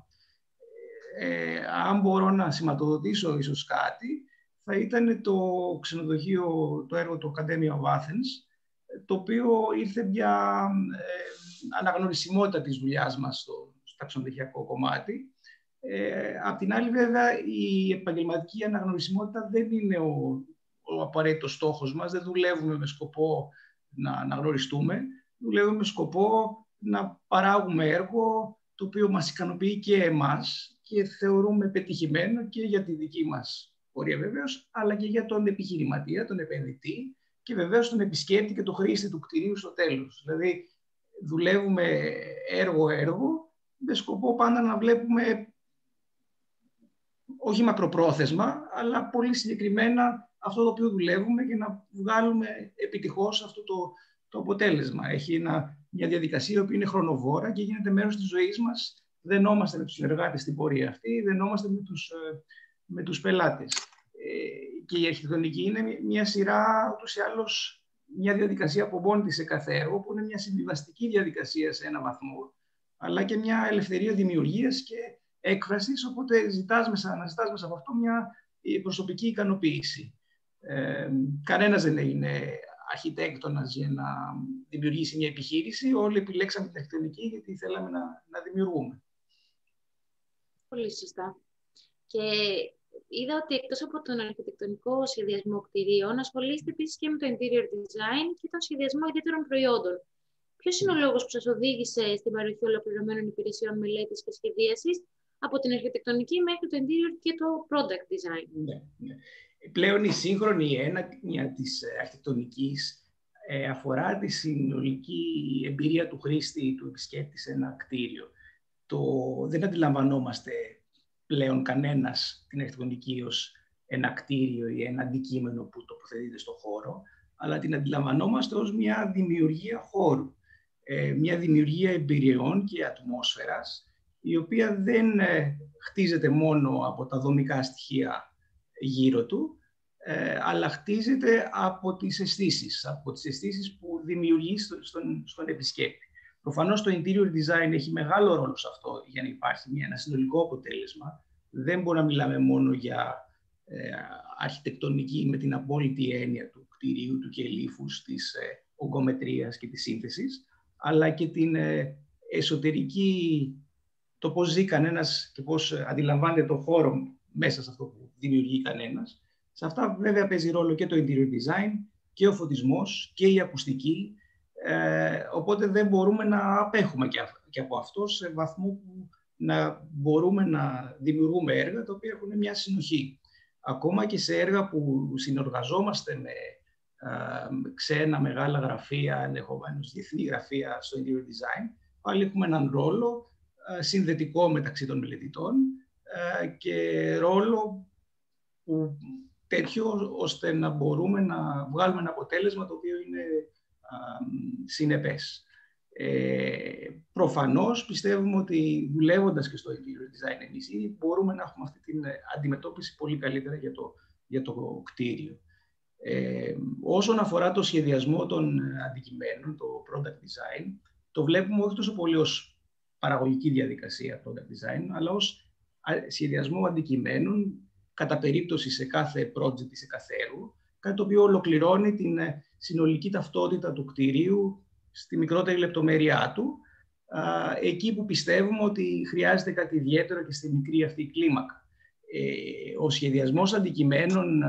Ε, αν μπορώ να σηματοδοτήσω ίσως κάτι, θα ήταν το ξενοδοχείο, το έργο του Academy of Athens, το οποίο ήρθε μια ε, αναγνωρισιμότητα της δουλειάς μας στο, στο ξενοδοχειακό κομμάτι. Ε, απ' την άλλη, βέβαια, η επαγγελματική αναγνωρισιμότητα δεν είναι ο, ο απαραίτητος στόχος μας. Δεν δουλεύουμε με σκοπό να αναγνωριστούμε. Δουλεύουμε με σκοπό να παράγουμε έργο το οποίο μας ικανοποιεί και εμάς και θεωρούμε πετυχημένο και για τη δική μας πορεία βεβαίως, αλλά και για τον επιχειρηματία, τον επενδυτή και βεβαίως τον επισκέπτη και τον χρήστη του κτηρίου στο τέλος. Δηλαδή, δουλεύουμε έργο-έργο με σκοπό πάντα να βλέπουμε όχι μακροπρόθεσμα, αλλά πολύ συγκεκριμένα αυτό το οποίο δουλεύουμε και να βγάλουμε επιτυχώς αυτό το, το αποτέλεσμα. Έχει ένα, μια διαδικασία που είναι χρονοβόρα και γίνεται μέρος της ζωής μας. Δενόμαστε με τους συνεργάτες στην πορεία αυτή, δενόμαστε με τους, με τους πελάτες. Ε, και η αρχιτεκτονική είναι μια σειρά, ούτως ή άλλως, μια διαδικασία από μόνη της σε κάθε έργο, που είναι μια συμβιβαστική διαδικασία σε έναν βαθμό, αλλά και μια ελευθερία δημιουργίας και έκφρασης, οπότε ζητάς μέσα, αναζητάς μέσα από αυτό μια προσωπική ικανοποίηση. Ε, κανένας δεν είναι αρχιτέκτονας για να δημιουργήσει μια επιχείρηση. Όλοι επιλέξαμε την αρχιτεκτονική γιατί θέλαμε να, να δημιουργούμε. Πολύ σωστά. Και είδα ότι εκτός από τον αρχιτεκτονικό σχεδιασμό κτηρίων, ασχολείστε επίσης και με το interior design και τον σχεδιασμό ιδιαίτερων προϊόντων. Ποιος είναι ο λόγος που σας οδήγησε στην παροχή ολοκληρωμένων υπηρεσιών μελέτης και σχεδίασης από την αρχιτεκτονική μέχρι το interior και το product design? Ναι, ναι. Πλέον η σύγχρονη έννοια της αρχιτεκτονικής ε, αφορά τη συνολική εμπειρία του χρήστη, του επισκέπτη σε ένα κτίριο. Το, δεν αντιλαμβανόμαστε πλέον κανένας την αρχιτεκτονική ως ένα κτίριο ή ένα αντικείμενο που τοποθετείται στο χώρο, αλλά την αντιλαμβανόμαστε ως μια δημιουργία χώρου, ε, μια δημιουργία εμπειριών και ατμόσφαιρας, η οποία δεν ε, χτίζεται μόνο από τα δομικά στοιχεία γύρω του, ε, αλλά χτίζεται από τις αισθήσεις, από τις αισθήσεις που δημιουργεί στο, στον, στον επισκέπτη. Προφανώς το interior design έχει μεγάλο ρόλο σε αυτό για να υπάρχει μια, ένα συνολικό αποτέλεσμα. Δεν μπορούμε να μιλάμε μόνο για ε, αρχιτεκτονική με την απόλυτη έννοια του κτηρίου, του κελύφους, της ε, ογκομετρίας και της σύνθεσης, αλλά και την ε, εσωτερική το πώς ζει κανένας και πώς αντιλαμβάνεται το χώρο μέσα σε αυτό που δημιουργεί κανένας. Σε αυτά βέβαια παίζει ρόλο και το interior design και ο φωτισμός και η ακουστική, ε, οπότε δεν μπορούμε να απέχουμε και, και από αυτό σε βαθμό που να μπορούμε να δημιουργούμε έργα τα οποία έχουν μια συνοχή. Ακόμα και σε έργα που συνεργαζόμαστε με ε, ξένα μεγάλα γραφεία, ενδεχομένως διεθνή γραφεία στο interior design, πάλι έχουμε έναν ρόλο ε, συνδετικό μεταξύ των μελετητών ε, και ρόλο που τέτοιο ώστε να μπορούμε να βγάλουμε ένα αποτέλεσμα το οποίο είναι α, συνεπές. Ε, προφανώς πιστεύουμε ότι δουλεύοντας και στο interior design εμείς ήδη μπορούμε να έχουμε αυτή την αντιμετώπιση πολύ καλύτερα για το, για το κτίριο. Ε, όσον αφορά το σχεδιασμό των αντικειμένων, το product design, το βλέπουμε όχι τόσο πολύ ως παραγωγική διαδικασία product design, αλλά ως σχεδιασμό αντικειμένων κατά περίπτωση σε κάθε project ή σε κάθε έργο, κάτι το οποίο ολοκληρώνει την συνολική ταυτότητα του κτηρίου στη μικρότερη λεπτομέρειά του, εκεί που πιστεύουμε ότι χρειάζεται κάτι ιδιαίτερο και στη μικρή αυτή κλίμακα. Ο σχεδιασμός αντικειμένων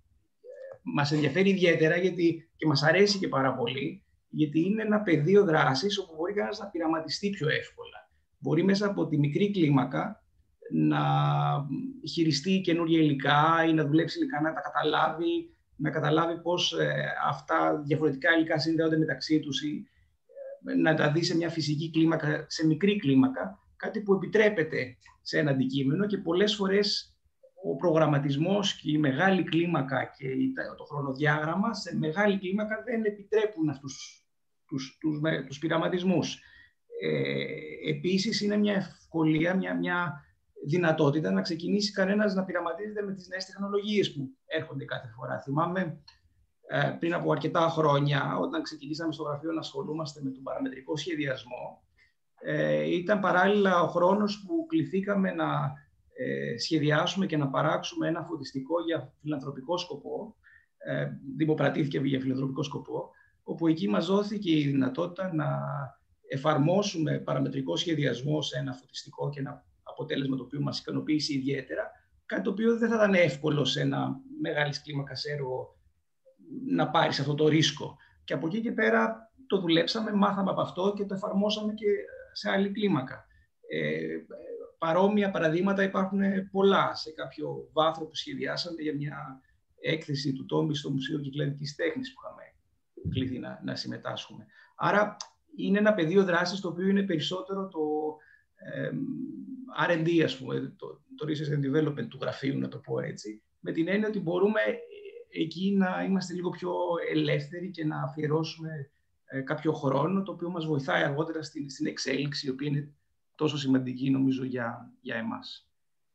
μας ενδιαφέρει ιδιαίτερα γιατί, και μας αρέσει και πάρα πολύ, γιατί είναι ένα πεδίο δράσης όπου μπορεί κανένας να πειραματιστεί πιο εύκολα. Μπορεί μέσα από τη μικρή κλίμακα να χειριστεί καινούργια υλικά ή να δουλέψει υλικά, να τα καταλάβει, να καταλάβει πώς ε, αυτά διαφορετικά υλικά συνδέονται μεταξύ τους ή ε, να τα δει σε μια φυσική κλίμακα, σε μικρή κλίμακα, κάτι που επιτρέπεται σε ένα αντικείμενο και πολλές φορές ο προγραμματισμός και η μεγάλη κλίμακα και το χρονοδιάγραμμα σε μεγάλη κλίμακα δεν επιτρέπουν αυτούς τους, τους, τους, τους πειραματισμούς. Ε, επίσης είναι μια ευκολία, μια, μια δυνατότητα να ξεκινήσει κανένας να πειραματίζεται με τις νέες τεχνολογίες που έρχονται κάθε φορά. Θυμάμαι ε, πριν από αρκετά χρόνια, όταν ξεκινήσαμε στο γραφείο να ασχολούμαστε με τον παραμετρικό σχεδιασμό, ε, ήταν παράλληλα ο χρόνος που κληθήκαμε να ε, σχεδιάσουμε και να παράξουμε ένα φωτιστικό για φιλανθρωπικό σκοπό, ε, δημοπρατήθηκε για φιλανθρωπικό σκοπό, όπου εκεί μας δόθηκε η δυνατότητα να εφαρμόσουμε παραμετρικό σχεδιασμό σε ένα φωτιστικό και ένα αποτέλεσμα το οποίο μας ικανοποίησε ιδιαίτερα, κάτι το οποίο δεν θα ήταν εύκολο σε ένα μεγάλης κλίμακας έργο να πάρεις αυτό το ρίσκο. Και από εκεί και πέρα το δουλέψαμε, μάθαμε από αυτό και το εφαρμόσαμε και σε άλλη κλίμακα. Ε, παρόμοια παραδείγματα υπάρχουν πολλά σε κάποιο βάθρο που σχεδιάσαμε για μια έκθεση του Τόμπι στο Μουσείο Κυκλαδικής Τέχνης που είχαμε κληθεί να, να συμμετάσχουμε. Άρα είναι ένα πεδίο δράσης το οποίο είναι περισσότερο το ε, αρ εντ ντι, ας πούμε, το, το Research and Development του γραφείου, να το πω έτσι, με την έννοια ότι μπορούμε εκεί να είμαστε λίγο πιο ελεύθεροι και να αφιερώσουμε ε, κάποιο χρόνο, το οποίο μας βοηθάει αργότερα στην, στην εξέλιξη, η οποία είναι τόσο σημαντική, νομίζω, για, για εμάς.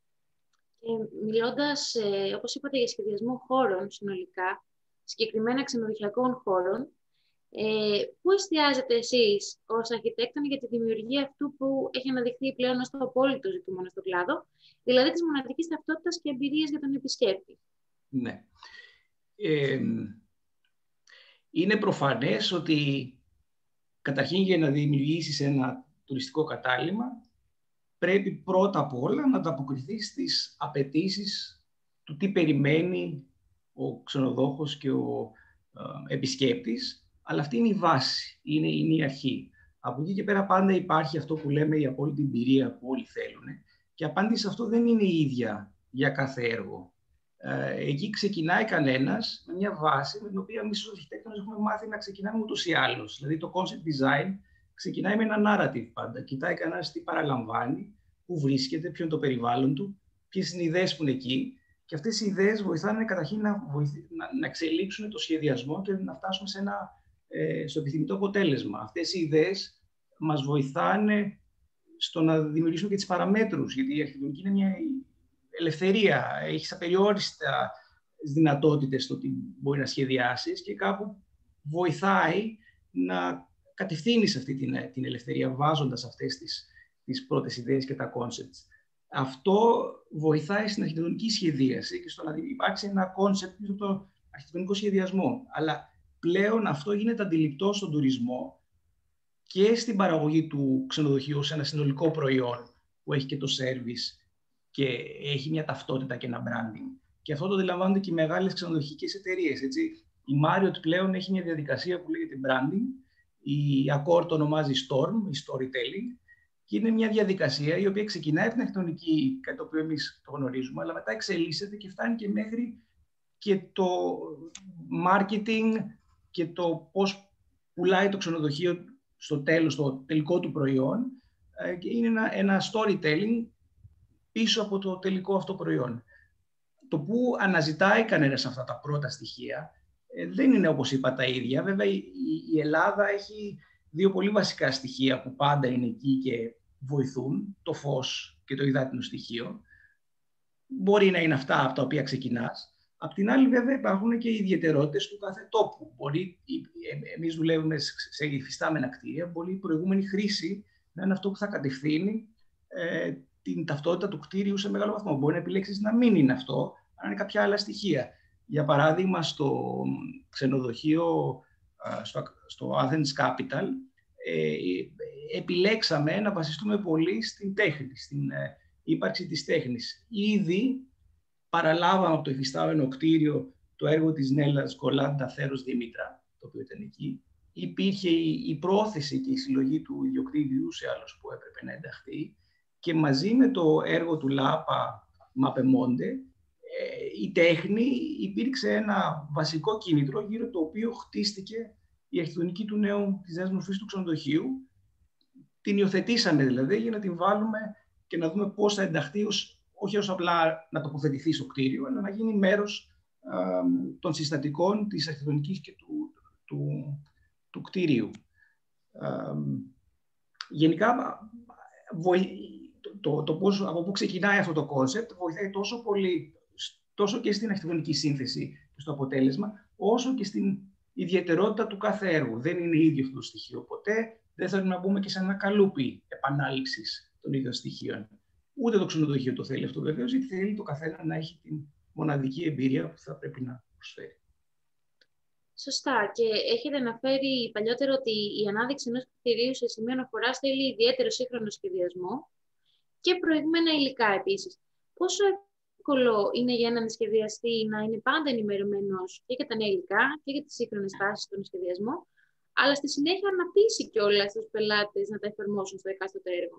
Ε, μιλώντας, ε, όπως είπατε, για σχεδιασμό χώρων συνολικά, συγκεκριμένα ξενοδοχειακών χώρων, Ε, πού εστιάζετε εσείς ως αρχιτέκτονοι για τη δημιουργία αυτού που έχει αναδειχθεί πλέον ως το απόλυτο ζητούμενο στον κλάδο, δηλαδή της μοναδικής ταυτότητας και εμπειρίας για τον επισκέπτη? Ναι. Ε, είναι προφανές ότι καταρχήν για να δημιουργήσεις ένα τουριστικό κατάλημα πρέπει πρώτα απ' όλα να ανταποκριθείς στις απαιτήσεις του τι περιμένει ο ξενοδόχος και ο ε, επισκέπτης. Αλλά αυτή είναι η βάση, είναι, είναι η αρχή. Από εκεί και πέρα πάντα υπάρχει αυτό που λέμε η απόλυτη εμπειρία που όλοι θέλουν. Και η απάντηση σε αυτό δεν είναι η ίδια για κάθε έργο. Ε, εκεί ξεκινάει κανένας με μια βάση με την οποία εμείς ως αρχιτέκτονες έχουμε μάθει να ξεκινάμε ούτως ή άλλως. Δηλαδή το concept design ξεκινάει με ένα narrative πάντα. Κοιτάει κανένας τι παραλαμβάνει, πού βρίσκεται, ποιο είναι το περιβάλλον του, ποιες είναι οι ιδέες που είναι εκεί. Και αυτές οι ιδέες βοηθάνε καταρχήν να, βοηθ... να, να εξελίξουν το σχεδιασμό και να φτάσουμε σε ένα στο επιθυμητό αποτέλεσμα. Αυτές οι ιδέες μας βοηθάνε στο να δημιουργήσουμε και τις παραμέτρους, γιατί η αρχιτεκτονική είναι μια ελευθερία, έχεις απεριόριστα δυνατότητες στο τι μπορεί να σχεδιάσεις και κάπου βοηθάει να κατευθύνεις αυτή την, την ελευθερία βάζοντας αυτές τις, τις πρώτες ιδέες και τα concepts. Αυτό βοηθάει στην αρχιτεκτονική σχεδίαση και στο να υπάρξει ένα concept για το αρχιτεκτονικό σχεδιασμό. Αλλά πλέον αυτό γίνεται αντιληπτό στον τουρισμό και στην παραγωγή του ξενοδοχείου σε ένα συνολικό προϊόν που έχει και το service και έχει μια ταυτότητα και ένα branding. Και αυτό το αντιλαμβάνονται και οι μεγάλες ξενοδοχειακές εταιρείες. Η Marriott πλέον έχει μια διαδικασία που λέγεται branding, η Accor το ονομάζει Storm, η storytelling, και είναι μια διαδικασία η οποία ξεκινάει από την αρχιτεκτονική, κάτι το οποίο εμείς το γνωρίζουμε, αλλά μετά εξελίσσεται και φτάνει και μέχρι και το marketing και το πώς πουλάει το ξενοδοχείο στο τέλος, στο τελικό του προϊόν. Είναι ένα, ένα storytelling πίσω από το τελικό αυτό προϊόν. Το που αναζητάει κανένας αυτά τα πρώτα στοιχεία ε, δεν είναι, όπως είπα, τα ίδια. Βέβαια, η, η Ελλάδα έχει δύο πολύ βασικά στοιχεία που πάντα είναι εκεί και βοηθούν, το φως και το υδάτινο στοιχείο. Μπορεί να είναι αυτά από τα οποία ξεκινάς. Απ' την άλλη, βέβαια, υπάρχουν και οι ιδιαιτερότητες του κάθε τόπου. Μπορεί, εμείς δουλεύουμε σε υφιστάμενα κτίρια, μπορεί η προηγούμενη χρήση να είναι αυτό που θα κατευθύνει ε, την ταυτότητα του κτίριου σε μεγάλο βαθμό. Μπορεί να επιλέξεις να μην είναι αυτό, αλλά είναι κάποια άλλα στοιχεία. Για παράδειγμα, στο ξενοδοχείο, στο, στο Athens Capital, ε, επιλέξαμε να βασιστούμε πολύ στην τέχνη, στην ε, ύπαρξη της τέχνης. Ήδη παραλάβαμε από το υφιστάμενο κτίριο το έργο της Νέλλας Γκολάντα Θέρος Δήμητρα, το οποίο ήταν εκεί. Υπήρχε η, η πρόθεση και η συλλογή του ιδιοκτήτη σε άλλους που έπρεπε να ενταχθεί. Και μαζί με το έργο του Λάπα Μαπεμόντε, η τέχνη υπήρξε ένα βασικό κίνητρο γύρω το οποίο χτίστηκε η αρχιτεκτονική του νέου, της νέας μορφής του ξενοδοχείου. Την υιοθετήσαμε δηλαδή για να την βάλουμε και να δούμε πώς θα ενταχθεί, ως, όχι ως απλά να τοποθετηθεί στο κτίριο, αλλά να γίνει μέρος α, των συστατικών της αρχιτεκτονικής και του, του, του κτίριου. Α, γενικά, βοη... Το, το πώς, από πού ξεκινάει αυτό το κόνσεπτ βοηθάει τόσο πολύ, τόσο και στην αρχιτεκτονική σύνθεση και στο αποτέλεσμα, όσο και στην ιδιαιτερότητα του κάθε έργου. Δεν είναι ίδιο αυτό το στοιχείο ποτέ. Δεν θέλουμε να μπούμε και σε ένα καλούπι επανάληψης των ίδιων στοιχείων. Ούτε το ξενοδοχείο το θέλει αυτό βεβαίως, γιατί θέλει το καθένα να έχει την μοναδική εμπειρία που θα πρέπει να προσφέρει. Σωστά. Και έχετε αναφέρει παλιότερο ότι η ανάδειξη ενός κτηρίου σε σημείο αναφοράς θέλει ιδιαίτερο σύγχρονο σχεδιασμό και προηγμένα υλικά επίσης. Πόσο εύκολο είναι για έναν σχεδιαστή να είναι πάντα ενημερωμένος και για τα νέα υλικά και για τις σύγχρονες τάσεις στον σχεδιασμό, αλλά στη συνέχεια να πείσει κιόλας τους πελάτες να τα εφαρμόσουν στο εκάστοτε έργο?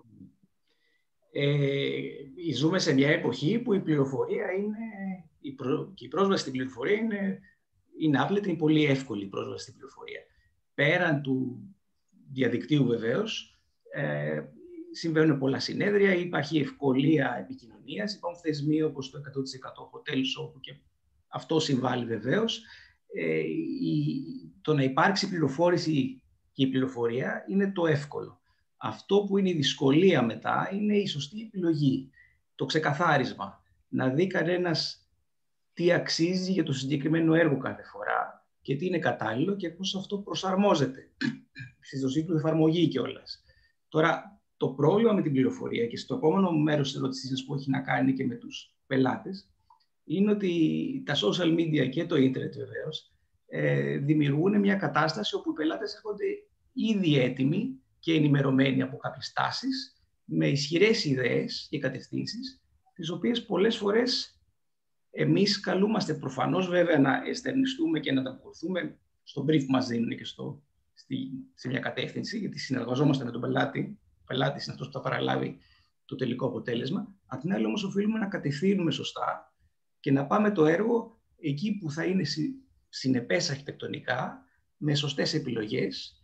Ε, ζούμε σε μια εποχή που η πληροφορία είναι, η προ, και η πρόσβαση στην πληροφορία είναι, είναι άπλετη, είναι πολύ εύκολη η πρόσβαση στην πληροφορία. Πέραν του διαδικτύου βεβαίως, ε, συμβαίνουν πολλά συνέδρια, υπάρχει ευκολία επικοινωνίας, υπάρχουν θεσμοί όπως το εκατό τοις εκατό Hotel Show, που και αυτό συμβάλλει βεβαίως. Ε, η, το να υπάρξει πληροφόρηση και η πληροφορία είναι το εύκολο. Αυτό που είναι η δυσκολία μετά είναι η σωστή επιλογή, το ξεκαθάρισμα. Να δει κανένας τι αξίζει για το συγκεκριμένο έργο κάθε φορά και τι είναι κατάλληλο και πώς αυτό προσαρμόζεται στη σωστή του εφαρμογή κιόλας. Τώρα, το πρόβλημα με την πληροφορία, και στο επόμενο μέρος της ερώτησης που έχει να κάνει και με τους πελάτες, είναι ότι τα social media και το ίντερνετ βεβαίως ε, δημιουργούν μια κατάσταση όπου οι πελάτες έρχονται ήδη έτοιμοι και ενημερωμένοι από κάποιες τάσεις, με ισχυρές ιδέες και κατευθύνσεις, τις οποίες πολλές φορές εμείς καλούμαστε προφανώς βέβαια να εστερνιστούμε και να τα ακολουθούμε στον brief που μας δίνουν και στο, στη, σε μια κατεύθυνση, γιατί συνεργαζόμαστε με τον πελάτη. Ο πελάτης είναι αυτός που θα παραλάβει το τελικό αποτέλεσμα. Απ' την άλλη όμως οφείλουμε να κατευθύνουμε σωστά και να πάμε το έργο εκεί που θα είναι συνεπές αρχιτεκτονικά, με σωστές επιλογές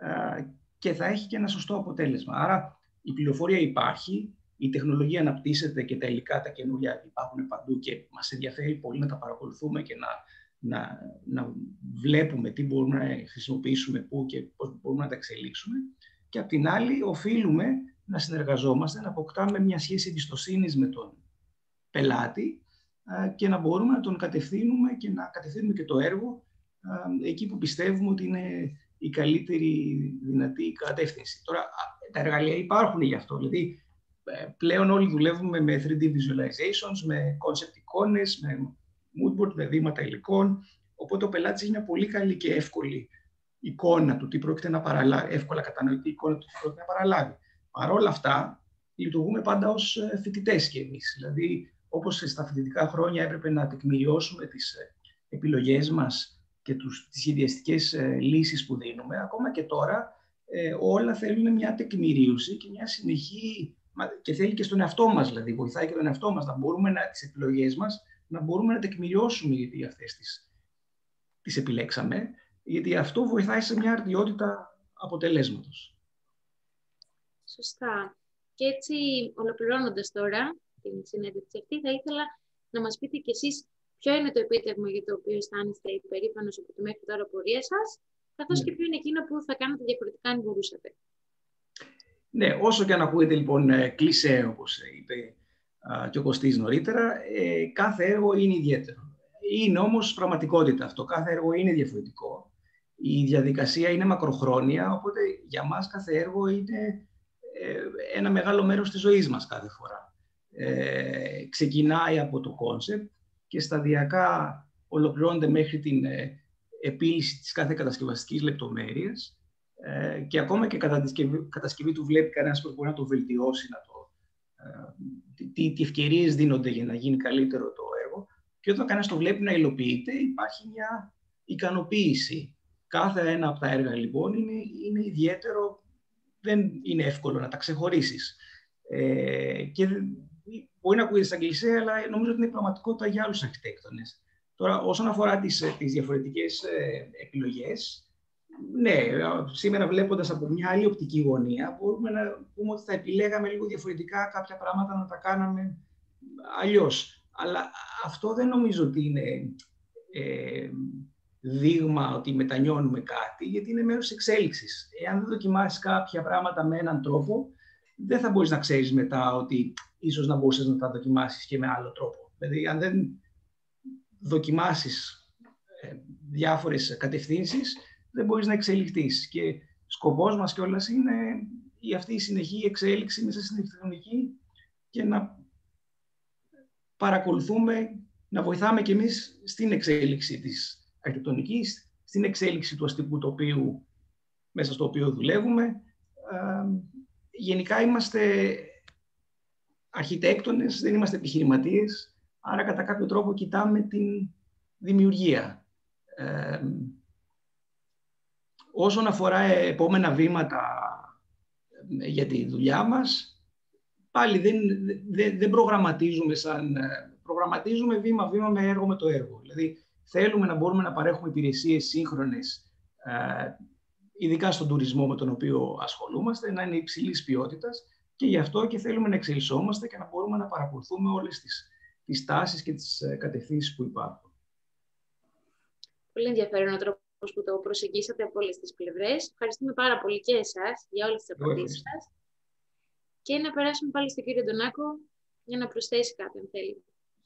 και θα έχει και ένα σωστό αποτέλεσμα. Άρα η πληροφορία υπάρχει, η τεχνολογία αναπτύσσεται και τα υλικά, τα καινούργια υπάρχουν παντού και μας ενδιαφέρει πολύ να τα παρακολουθούμε και να, να, να βλέπουμε τι μπορούμε να χρησιμοποιήσουμε, πού και πώς μπορούμε να τα εξελίξουμε. Και απ' την άλλη οφείλουμε να συνεργαζόμαστε, να αποκτάμε μια σχέση εμπιστοσύνης με τον πελάτη και να μπορούμε να τον κατευθύνουμε και να κατευθύνουμε και το έργο εκεί που πιστεύουμε ότι είναι η καλύτερη δυνατή κατεύθυνση. Τώρα, τα εργαλεία υπάρχουν γι' αυτό. Δηλαδή, πλέον όλοι δουλεύουμε με θρι ντι visualizations, με concept εικόνες, με mood board, με δείγματα υλικών. Οπότε ο πελάτης έχει μια πολύ καλή και εύκολη εικόνα του τι πρόκειται να παραλάβει, εύκολα κατανοητή εικόνα του τι πρόκειται να παραλάβει. Παρ' όλα αυτά, λειτουργούμε πάντα ως φοιτητές κι εμείς. Δηλαδή, όπως στα φοιτητικά χρόνια έπρεπε να τεκμηριώσουμε τις επιλογές μας και τους, τις σχεδιαστικές ε, λύσεις που δίνουμε, ακόμα και τώρα ε, όλα θέλουν μια τεκμηρίωση και μια συνεχή, και θέλει και στον εαυτό μας, δηλαδή βοηθάει και τον εαυτό μας να μπορούμε να, τις επιλογές μας να μπορούμε να τεκμηριώσουμε γιατί αυτές τις, τις επιλέξαμε, γιατί αυτό βοηθάει σε μια αρτιότητα αποτελέσματος. Σωστά. Και έτσι, ολοκληρώνοντας τώρα την συνέντευξη αυτή, θα ήθελα να μας πείτε κι εσείς ποιο είναι το επίτευγμα για το οποίο αισθάνεστε υπερήφανος από τη μέχρι τώρα πορεία σας, καθώς ναι. και ποιο είναι εκείνο που θα κάνετε διαφορετικά αν μπορούσατε. Ναι, όσο και αν ακούγεται λοιπόν κλισέ, όπως είπε α, και ο Κωστής νωρίτερα, ε, κάθε έργο είναι ιδιαίτερο. Είναι όμως πραγματικότητα αυτό. Κάθε έργο είναι διαφορετικό. Η διαδικασία είναι μακροχρόνια, οπότε για μας κάθε έργο είναι ε, ένα μεγάλο μέρος της ζωής μας κάθε φορά. Ε, ξεκινάει από το κόνσεπτ και σταδιακά ολοκληρώνεται μέχρι την ε, επίλυση της κάθε κατασκευαστικής λεπτομέρειας ε, και ακόμα και κατά τη κατασκευή του βλέπει κανένας που μπορεί να το βελτιώσει, να το, ε, τι, τι ευκαιρίες δίνονται για να γίνει καλύτερο το έργο, και όταν κανένας το βλέπει να υλοποιείται υπάρχει μια ικανοποίηση. Κάθε ένα από τα έργα λοιπόν είναι, είναι ιδιαίτερο, δεν είναι εύκολο να τα ξεχωρίσεις. Ε, και μπορεί να ακούγεται σαν κλισέ, αλλά νομίζω ότι είναι πραγματικότητα για άλλους αρχιτέκτονες. Τώρα, όσον αφορά τις, τις διαφορετικές ε, επιλογές, ναι, σήμερα βλέποντας από μια άλλη οπτική γωνία, μπορούμε να πούμε ότι θα επιλέγαμε λίγο διαφορετικά κάποια πράγματα, να τα κάναμε αλλιώς. Αλλά αυτό δεν νομίζω ότι είναι ε, δείγμα ότι μετανιώνουμε κάτι, γιατί είναι μέρος της εξέλιξης. Εάν δεν δοκιμάσεις κάποια πράγματα με έναν τρόπο, δεν θα μπορείς να ξέρεις μετά ότι ίσως να μπορούσες να τα δοκιμάσεις και με άλλο τρόπο. Δηλαδή, αν δεν δοκιμάσεις ε, διάφορες κατευθύνσεις, δεν μπορείς να εξελιχθείς. Και σκοπός μας κιόλας είναι η αυτή η συνεχή εξέλιξη μέσα στην αρχιτεκτονική και να παρακολουθούμε, να βοηθάμε κι εμείς στην εξέλιξη της αρχιτεκτονικής, στην εξέλιξη του αστικού τοπίου μέσα στο οποίο δουλεύουμε. Ε, γενικά είμαστε αρχιτέκτονες, δεν είμαστε επιχειρηματίες, άρα κατά κάποιο τρόπο κοιτάμε την δημιουργία. Ε, όσον αφορά επόμενα βήματα για τη δουλειά μας, πάλι δεν, δεν, δεν προγραμματίζουμε σαν... Προγραμματίζουμε βήμα-βήμα με έργο με το έργο. Δηλαδή, θέλουμε να μπορούμε να παρέχουμε υπηρεσίες σύγχρονες, ε, ειδικά στον τουρισμό με τον οποίο ασχολούμαστε, να είναι υψηλής ποιότητας, και γι' αυτό και θέλουμε να εξελισσόμαστε και να μπορούμε να παρακολουθούμε όλες τις, τις τάσεις και τις κατευθύνσεις που υπάρχουν. Πολύ ενδιαφέρον ο τρόπος που το προσεγγίσατε από όλες τις πλευρές. Ευχαριστούμε πάρα πολύ και εσάς για όλες τις απαντήσεις σας. Και να περάσουμε πάλι στον κύριο Ντονάκο για να προσθέσει κάτι, αν θέλει.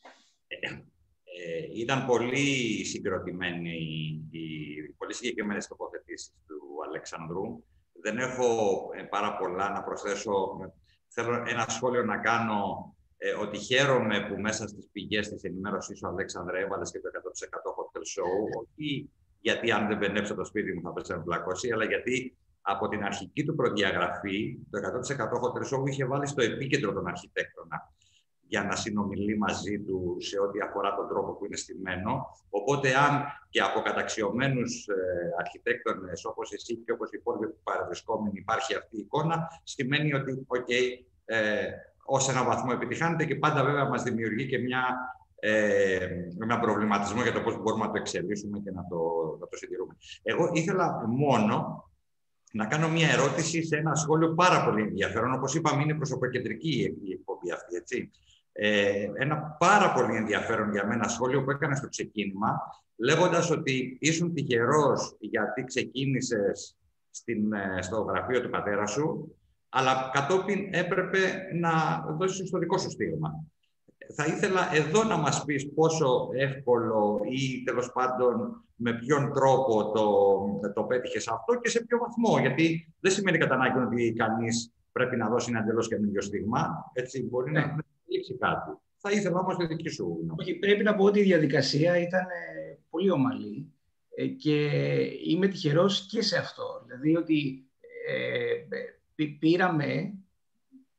Ε, ήταν πολύ συγκροτημένοι οι πολύ συγκεκριμένες τοποθετήσεις του Αλεξανδρού. Δεν έχω ε, πάρα πολλά να προσθέσω. Θέλω ένα σχόλιο να κάνω, ε, ότι χαίρομαι που μέσα στις πηγές της ενημέρωσης ο Αλέξανδρε έβαλες και το εκατό τοις εκατό hotel show. Όχι γιατί αν δεν μπαινέψω το σπίτι μου θα πέσει να πλακώσει, αλλά γιατί από την αρχική του προδιαγραφή το εκατό τοις εκατό hotel show είχε βάλει στο επίκεντρο τον αρχιτέκτονα για να συνομιλεί μαζί του σε ό,τι αφορά τον τρόπο που είναι στημένο. Οπότε, αν και από καταξιωμένους ε, αρχιτέκτονες όπως εσύ και όπως οι υπόλοιποι παρευρισκόμενοι υπάρχει αυτή η εικόνα, σημαίνει ότι, οκ, okay, ε, ως ένα βαθμό επιτυχάνεται, και πάντα βέβαια μας δημιουργεί και μια, ε, ένα προβληματισμό για το πώς μπορούμε να το εξελίσσουμε και να το, να το συντηρούμε. Εγώ ήθελα μόνο να κάνω μια ερώτηση σε ένα σχόλιο πάρα πολύ ενδιαφέρον. Όπως είπαμε, είναι προσωποκεντρική η εκπομπή αυτή, έτσι. Ε, ένα πάρα πολύ ενδιαφέρον για μένα σχόλιο που έκανα στο ξεκίνημα, λέγοντας ότι ήσουν τυχερός γιατί ξεκίνησες στην, στο γραφείο του πατέρα σου, αλλά κατόπιν έπρεπε να δώσεις το δικό σου στίγμα. Θα ήθελα εδώ να μας πεις πόσο εύκολο ή τέλος πάντων με ποιον τρόπο το, το πέτυχες αυτό και σε ποιο βαθμό. Γιατί δεν σημαίνει κατά ανάγκη ότι κανείς πρέπει να δώσει ένα εντελώς καινούργιο στίγμα. Έτσι, μπορεί ναι. να λήξει κάτι. Θα ήθελα όμως τη δική σου. Όχι, πρέπει να πω ότι η διαδικασία ήταν ε, πολύ ομαλή ε, και είμαι τυχερός και σε αυτό. Δηλαδή ότι ε, πήραμε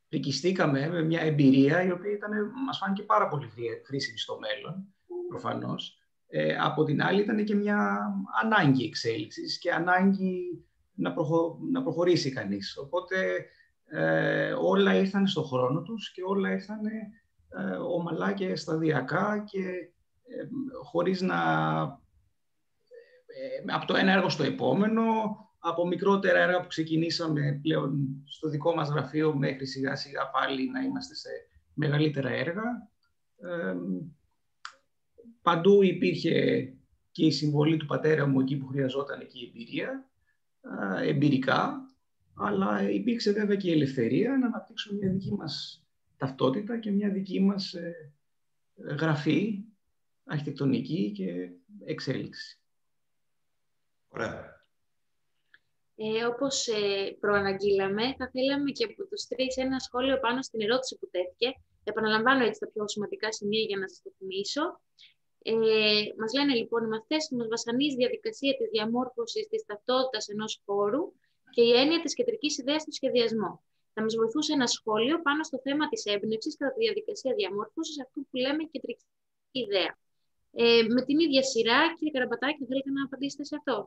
πρικιστήκαμε με μια εμπειρία η οποία ήταν, μας φάνηκε πάρα πολύ χρήσιμη στο μέλλον, προφανώς. Ε, από την άλλη ήταν και μια ανάγκη εξέλιξης και ανάγκη να, προχω... να προχωρήσει κανείς. Οπότε ε, όλα ήρθαν στο χρόνο τους και όλα ήρθαν ε, ομαλά και σταδιακά και ε, χωρίς να... Ε, από το ένα έργο στο επόμενο, από μικρότερα έργα που ξεκινήσαμε πλέον στο δικό μας γραφείο μέχρι σιγά σιγά πάλι να είμαστε σε μεγαλύτερα έργα. Ε, παντού υπήρχε και η συμβολή του πατέρα μου εκεί που χρειαζόταν εκεί η εμπειρία, ε, εμπειρικά, αλλά υπήρξε βέβαια και η ελευθερία να αναπτύξουμε μια δική μας ταυτότητα και μια δική μας ε, γραφή, αρχιτεκτονική και εξέλιξη. Ωραία. Ε, όπως ε, προαναγγείλαμε, θα θέλαμε και από τους τρεις ένα σχόλιο πάνω στην ερώτηση που τέθηκε. Επαναλαμβάνω έτσι τα πιο σημαντικά σημεία για να σας το θυμίσω. Ε, μας λένε λοιπόν οι μαθητές ότι μας βασανίζει η διαδικασία της διαμόρφωσης της ταυτότητας ενός χώρου και η έννοια της κεντρικής ιδέας του σχεδιασμού. Θα μας βοηθούσε ένα σχόλιο πάνω στο θέμα της έμπνευσης κατά τη διαδικασία διαμόρφωσης αυτού που λέμε κεντρική ιδέα. Ε, με την ίδια σειρά, κύριε Καραμπατάκη, θέλετε να απαντήσετε σε αυτό?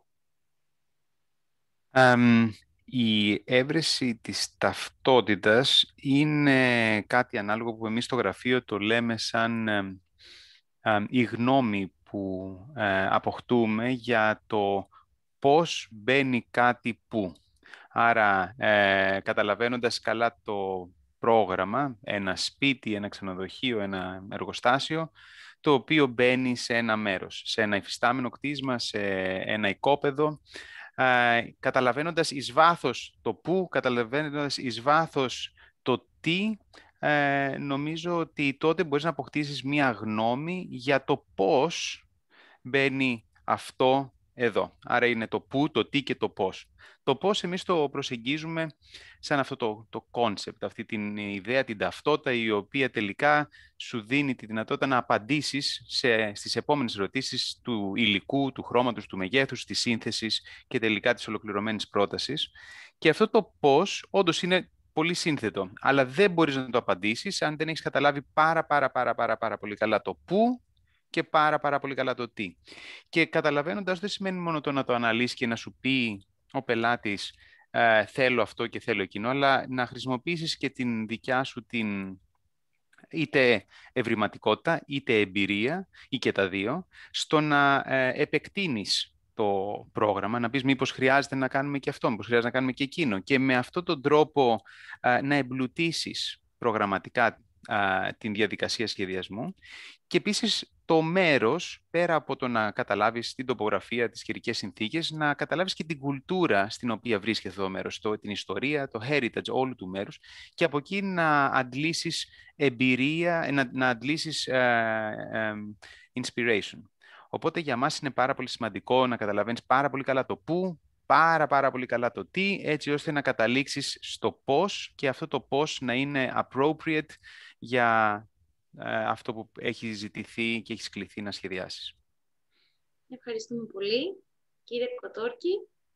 Um, η έβρεση της ταυτότητας είναι κάτι ανάλογο που εμείς στο γραφείο το λέμε σαν ε, ε, η γνώμη που ε, αποκτούμε για το πώς μπαίνει κάτι πού. Άρα, ε, καταλαβαίνοντας καλά το πρόγραμμα, ένα σπίτι, ένα ξενοδοχείο, ένα εργοστάσιο, το οποίο μπαίνει σε ένα μέρος, σε ένα υφιστάμενο κτίσμα, σε ένα οικόπεδο, Uh, καταλαβαίνοντας εις βάθος το πού, καταλαβαίνοντας εις βάθος το τι, uh, νομίζω ότι τότε μπορείς να αποκτήσεις μία γνώμη για το πώς μπαίνει αυτό εδώ. Άρα είναι το πού, το τι και το πώς. Το πώς εμείς το προσεγγίζουμε σαν αυτό το, το concept, αυτή την ιδέα, την ταυτότητα, η οποία τελικά σου δίνει τη δυνατότητα να απαντήσεις σε, στις επόμενες ερωτήσεις του υλικού, του χρώματος, του μεγέθους, της σύνθεσης και τελικά της ολοκληρωμένης πρότασης. Και αυτό το πώς όντως είναι πολύ σύνθετο, αλλά δεν μπορείς να το απαντήσεις αν δεν έχεις καταλάβει πάρα πάρα πάρα πάρα, πάρα πολύ καλά το πού και πάρα πάρα πολύ καλά το τι. Και καταλαβαίνοντας δεν σημαίνει μόνο το να το αναλύσεις και να σου πει ο πελάτης ε, θέλω αυτό και θέλω εκείνο, αλλά να χρησιμοποιήσεις και την δικιά σου την είτε ευρηματικότητα, είτε εμπειρία, ή και τα δύο, στο να ε, επεκτείνεις το πρόγραμμα, να πεις μήπως χρειάζεται να κάνουμε και αυτό, μήπως χρειάζεται να κάνουμε και εκείνο. Και με αυτόν τον τρόπο ε, να εμπλουτίσεις προγραμματικά ε, την διαδικασία σχεδιασμού. Και επίσης το μέρος, πέρα από το να καταλάβεις την τοπογραφία, τις καιρικές συνθήκες, να καταλάβεις και την κουλτούρα στην οποία βρίσκεται αυτό το μέρος, το, την ιστορία, το heritage όλου του μέρους, και από εκεί να αντλήσεις εμπειρία, να, να αντλήσεις uh, um, inspiration. Οπότε για μας είναι πάρα πολύ σημαντικό να καταλαβαίνεις πάρα πολύ καλά το πού, πάρα πάρα πολύ καλά το τι, έτσι ώστε να καταλήξεις στο πώς και αυτό το πώς να είναι appropriate για αυτό που έχει ζητηθεί και έχεις κληθεί να σχεδιάσεις. Ευχαριστούμε πολύ. Κύριε Κοτόρκη.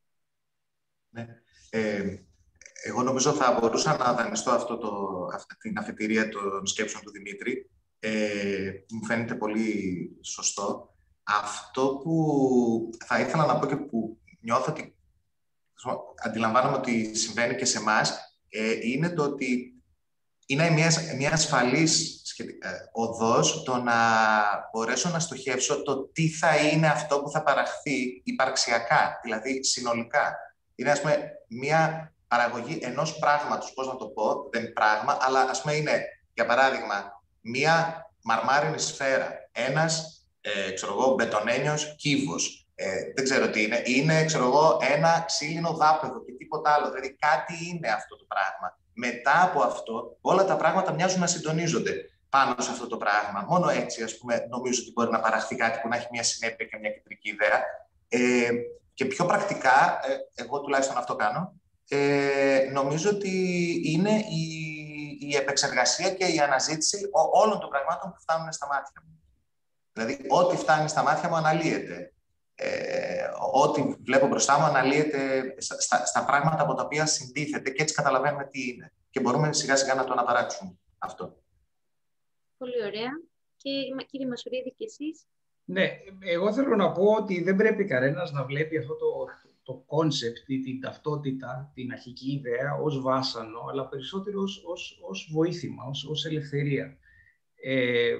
Ναι. Ε, εγώ νομίζω θα μπορούσα να δανειστώ αυτό το, αυτή την αφετηρία των σκέψεων του Δημήτρη. Ε, μου φαίνεται πολύ σωστό. Αυτό που θα ήθελα να πω και που νιώθω ότι αντιλαμβάνομαι ότι συμβαίνει και σε εμάς, ε, είναι το ότι είναι μια, μια ασφαλής οδός το να μπορέσω να στοχεύσω το τι θα είναι αυτό που θα παραχθεί υπαρξιακά, δηλαδή συνολικά. Είναι, ας πούμε, μια παραγωγή ενός πράγματος, πώς να το πω, δεν πράγμα, αλλά ας πούμε είναι, για παράδειγμα, μια μαρμάρινη σφαίρα, ένας, ε, ξέρω εγώ, μπετονένιος κύβος, ε, δεν ξέρω τι είναι, είναι, ξέρω εγώ, ένα ξύλινο δάπεδο και τίποτα άλλο, δηλαδή κάτι είναι αυτό το πράγμα. Μετά από αυτό, όλα τα πράγματα μοιάζουν να συντονίζονται πάνω σε αυτό το πράγμα. Μόνο έτσι, ας πούμε, νομίζω ότι μπορεί να παραχθεί κάτι που να έχει μια συνέπεια και μια κεντρική ιδέα. Ε, και πιο πρακτικά, ε, εγώ τουλάχιστον αυτό κάνω, ε, νομίζω ότι είναι η, η επεξεργασία και η αναζήτηση όλων των πραγμάτων που φτάνουν στα μάτια μου. Δηλαδή, ό,τι φτάνει στα μάτια μου αναλύεται. Ε, ό,τι βλέπω μπροστά μου αναλύεται στα, στα πράγματα από τα οποία συντίθεται και έτσι καταλαβαίνουμε τι είναι. και μπορούμε σιγά σιγά να το αναπαράξουμε αυτό. Πολύ ωραία. Και κύριε Μασουρίδη, και εσείς? Ναι, εγώ θέλω να πω ότι δεν πρέπει κανένας να βλέπει αυτό το, το concept, την ταυτότητα, την αρχική ιδέα ως βάσανο, αλλά περισσότερο ως, ως, ως βοήθημα, ως, ως ελευθερία. Ε,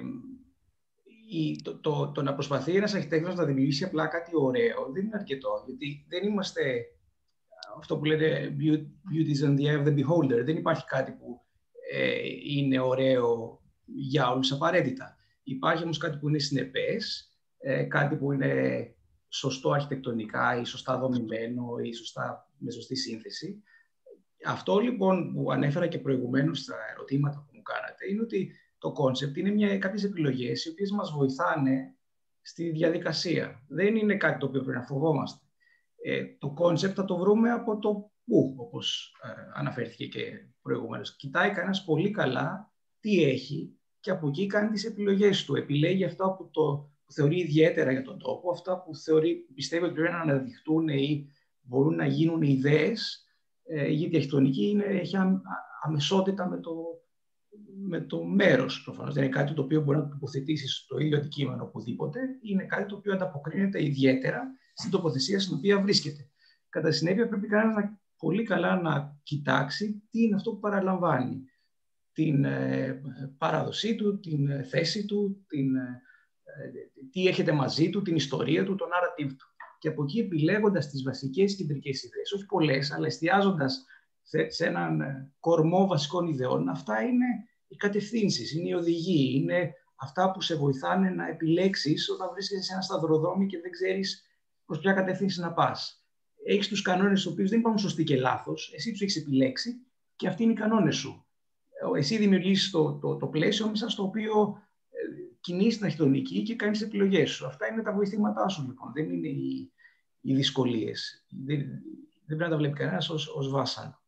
η, το, το, το να προσπαθεί ένας αρχιτέκτονας να δημιουργήσει απλά κάτι ωραίο δεν είναι αρκετό, γιατί δεν είμαστε αυτό που λένε beauty is in the eye of the beholder. Δεν υπάρχει κάτι που ε, είναι ωραίο για όλους απαραίτητα. Υπάρχει όμως κάτι που είναι συνεπές, ε, κάτι που είναι σωστό αρχιτεκτονικά ή σωστά δομημένο ή σωστά, με σωστή σύνθεση. Αυτό λοιπόν που ανέφερα και προηγουμένως στα ερωτήματα που μου κάνατε είναι ότι το concept είναι μια, κάποιες επιλογές οι οποίες μας βοηθάνε στη διαδικασία. Δεν είναι κάτι το οποίο πρέπει να φοβόμαστε. Ε, το concept θα το βρούμε από το πού, όπως ε, αναφέρθηκε και προηγουμένως. Κοιτάει κανένας πολύ καλά τι έχει και από εκεί κάνει τις επιλογές του. Επιλέγει αυτά που, το, που θεωρεί ιδιαίτερα για τον τόπο, αυτά που θεωρεί, πιστεύει ότι πρέπει να αναδειχτούν ή μπορούν να γίνουν ιδέες, ε, γιατί η αρχιτεκτονική είναι, έχει αμεσότητα με το, με το μέρος. Προφανώς δεν είναι κάτι το οποίο μπορεί να τοποθετήσει στο ίδιο αντικείμενο οπουδήποτε, είναι κάτι το οποίο ανταποκρίνεται ιδιαίτερα στην τοποθεσία στην οποία βρίσκεται. Κατά συνέπεια, πρέπει κανένας να πολύ καλά να κοιτάξει τι είναι αυτό που παραλαμβάνει. Την ε, παράδοσή του, την θέση του, την, ε, τι έχετε μαζί του, την ιστορία του, το narrative του. Και από εκεί επιλέγοντας τις βασικές κεντρικές ιδέες, όχι πολλές, αλλά εστιάζοντας σε, σε έναν κορμό βασικών ιδεών, αυτά είναι οι κατευθύνσεις, είναι οι οδηγοί, είναι αυτά που σε βοηθάνε να επιλέξεις όταν βρίσκεσαι σε ένα σταυροδρόμι και δεν ξέρεις προς ποια κατεύθυνση να πας. Έχεις τους κανόνες τους οποίους δεν υπάρχουν σωστοί και λάθος, εσύ τους έχεις επιλέξει και αυτοί είναι οι κανόνες σου. Εσύ δημιουργείς το, το, το πλαίσιο μέσα στο οποίο ε, κινείς την αρχιτεκτονική και κάνεις επιλογές σου. Αυτά είναι τα βοηθήματά σου, λοιπόν. Δεν είναι οι, οι δυσκολίες. Δεν, δεν πρέπει να τα βλέπει κανένας ως, ως βάσανο.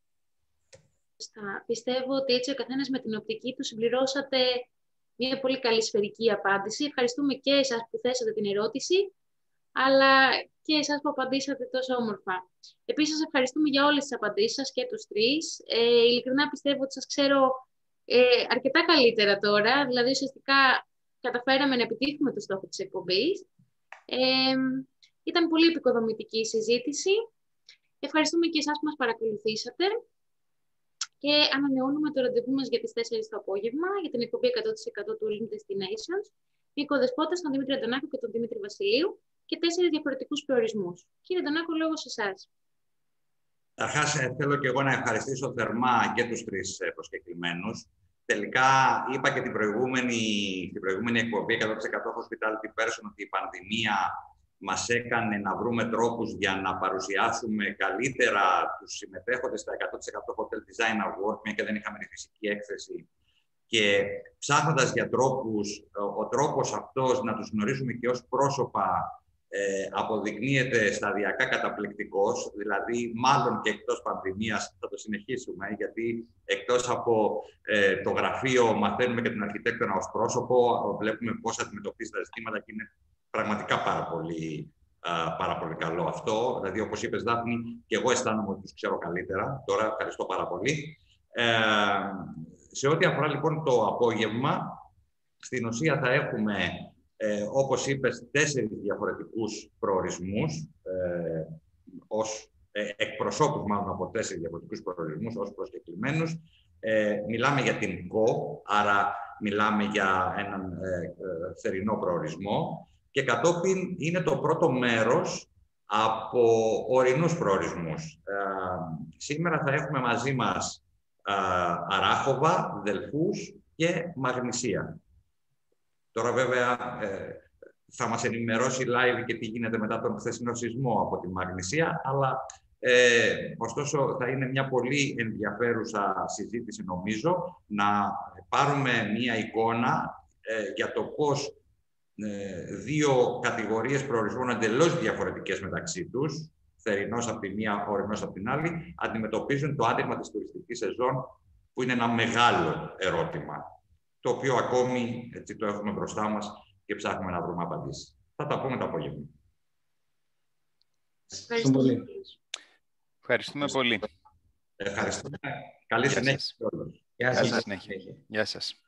Πιστεύω ότι έτσι ο καθένας με την οπτική του συμπληρώσατε μια πολύ καλή σφαιρική απάντηση. Ευχαριστούμε και εσάς που θέσατε την ερώτηση, αλλά και εσάς που απαντήσατε τόσο όμορφα. Επίσης, σας ευχαριστούμε για όλες τις απαντήσεις σας και τους τρεις. Ε, ειλικρινά πιστεύω ότι σας ξέρω ε, αρκετά καλύτερα τώρα. Δηλαδή, ουσιαστικά καταφέραμε να επιτύχουμε το στόχο της εκπομπής. Ε, ήταν πολύ επικοδομητική η συζήτηση. Ευχαριστούμε και εσάς που μας παρακολουθήσατε. Και ανανεώνουμε το ραντεβού μας για τις τέσσερις το απόγευμα για την εκπομπή εκατό τοις εκατό του Olymp Destinations με οικοδεσπότες τον Δημήτρη Αντωνάκο και τον Δημήτρη Βασιλείου και τέσσερις διαφορετικούς προορισμούς. Κύριε Αντωνάκο, λόγο σε εσάς. Καταρχάς, θέλω και εγώ να ευχαριστήσω θερμά και τους τρεις προσκεκλημένους. Τελικά, είπα και την προηγούμενη, την προηγούμενη εκπομπή εκατό τοις εκατό Hospitality Person ότι η πανδημία μας έκανε να βρούμε τρόπους για να παρουσιάσουμε καλύτερα τους συμμετέχοντες στα εκατό τοις εκατό Hotel Design Award, μια και δεν είχαμε τη φυσική έκθεση. Και ψάχνοντας για τρόπους, ο τρόπος αυτός να τους γνωρίζουμε και ως πρόσωπα ε, αποδεικνύεται σταδιακά καταπληκτικός, δηλαδή μάλλον και εκτός πανδημίας θα το συνεχίσουμε, γιατί εκτός από ε, το γραφείο μαθαίνουμε και τον αρχιτέκτονα ως πρόσωπο, βλέπουμε πώς αντιμετωπίζει τα ζητήματα και είναι πραγματικά πάρα πολύ, α, πάρα πολύ καλό αυτό. Δηλαδή, όπως είπες, Δάφνη, και εγώ αισθάνομαι ότι τους ξέρω καλύτερα. Τώρα, ευχαριστώ πάρα πολύ. Ε, σε ό,τι αφορά λοιπόν το απόγευμα, στην ουσία θα έχουμε, ε, όπως είπες, τέσσερις διαφορετικούς προορισμούς, ε, ως ε, εκπροσώπους μάλλον από τέσσερις διαφορετικούς προορισμούς, ως προσκεκλημένους. Ε, μιλάμε για την ΚΟ, άρα μιλάμε για έναν ε, ε, θερινό προορισμό. Και κατόπιν είναι το πρώτο μέρος από ορεινούς προορισμούς. Ε, σήμερα θα έχουμε μαζί μας ε, Αράχοβα, Δελφούς και Μαγνησία. Τώρα βέβαια ε, θα μας ενημερώσει live και τι γίνεται μετά τον χθεσινό σεισμό από τη Μαγνησία, αλλά ε, ωστόσο θα είναι μια πολύ ενδιαφέρουσα συζήτηση νομίζω να πάρουμε μια εικόνα ε, για το πώς δύο κατηγορίες προορισμών εντελώς διαφορετικές μεταξύ τους, θερινός από τη μία, ορεινός από την άλλη, αντιμετωπίζουν το άτεγμα της τουριστικής σεζόν, που είναι ένα μεγάλο ερώτημα, το οποίο ακόμη έτσι, το έχουμε μπροστά μας και ψάχνουμε να βρούμε απαντήσεις. Θα τα πούμε το απόγευμα. Ευχαριστούμε πολύ. Ευχαριστούμε πολύ. Ευχαριστούμε. Καλή συνέχεια σε όλους. Γεια Καλή σας. συνέχεια. Γεια σας.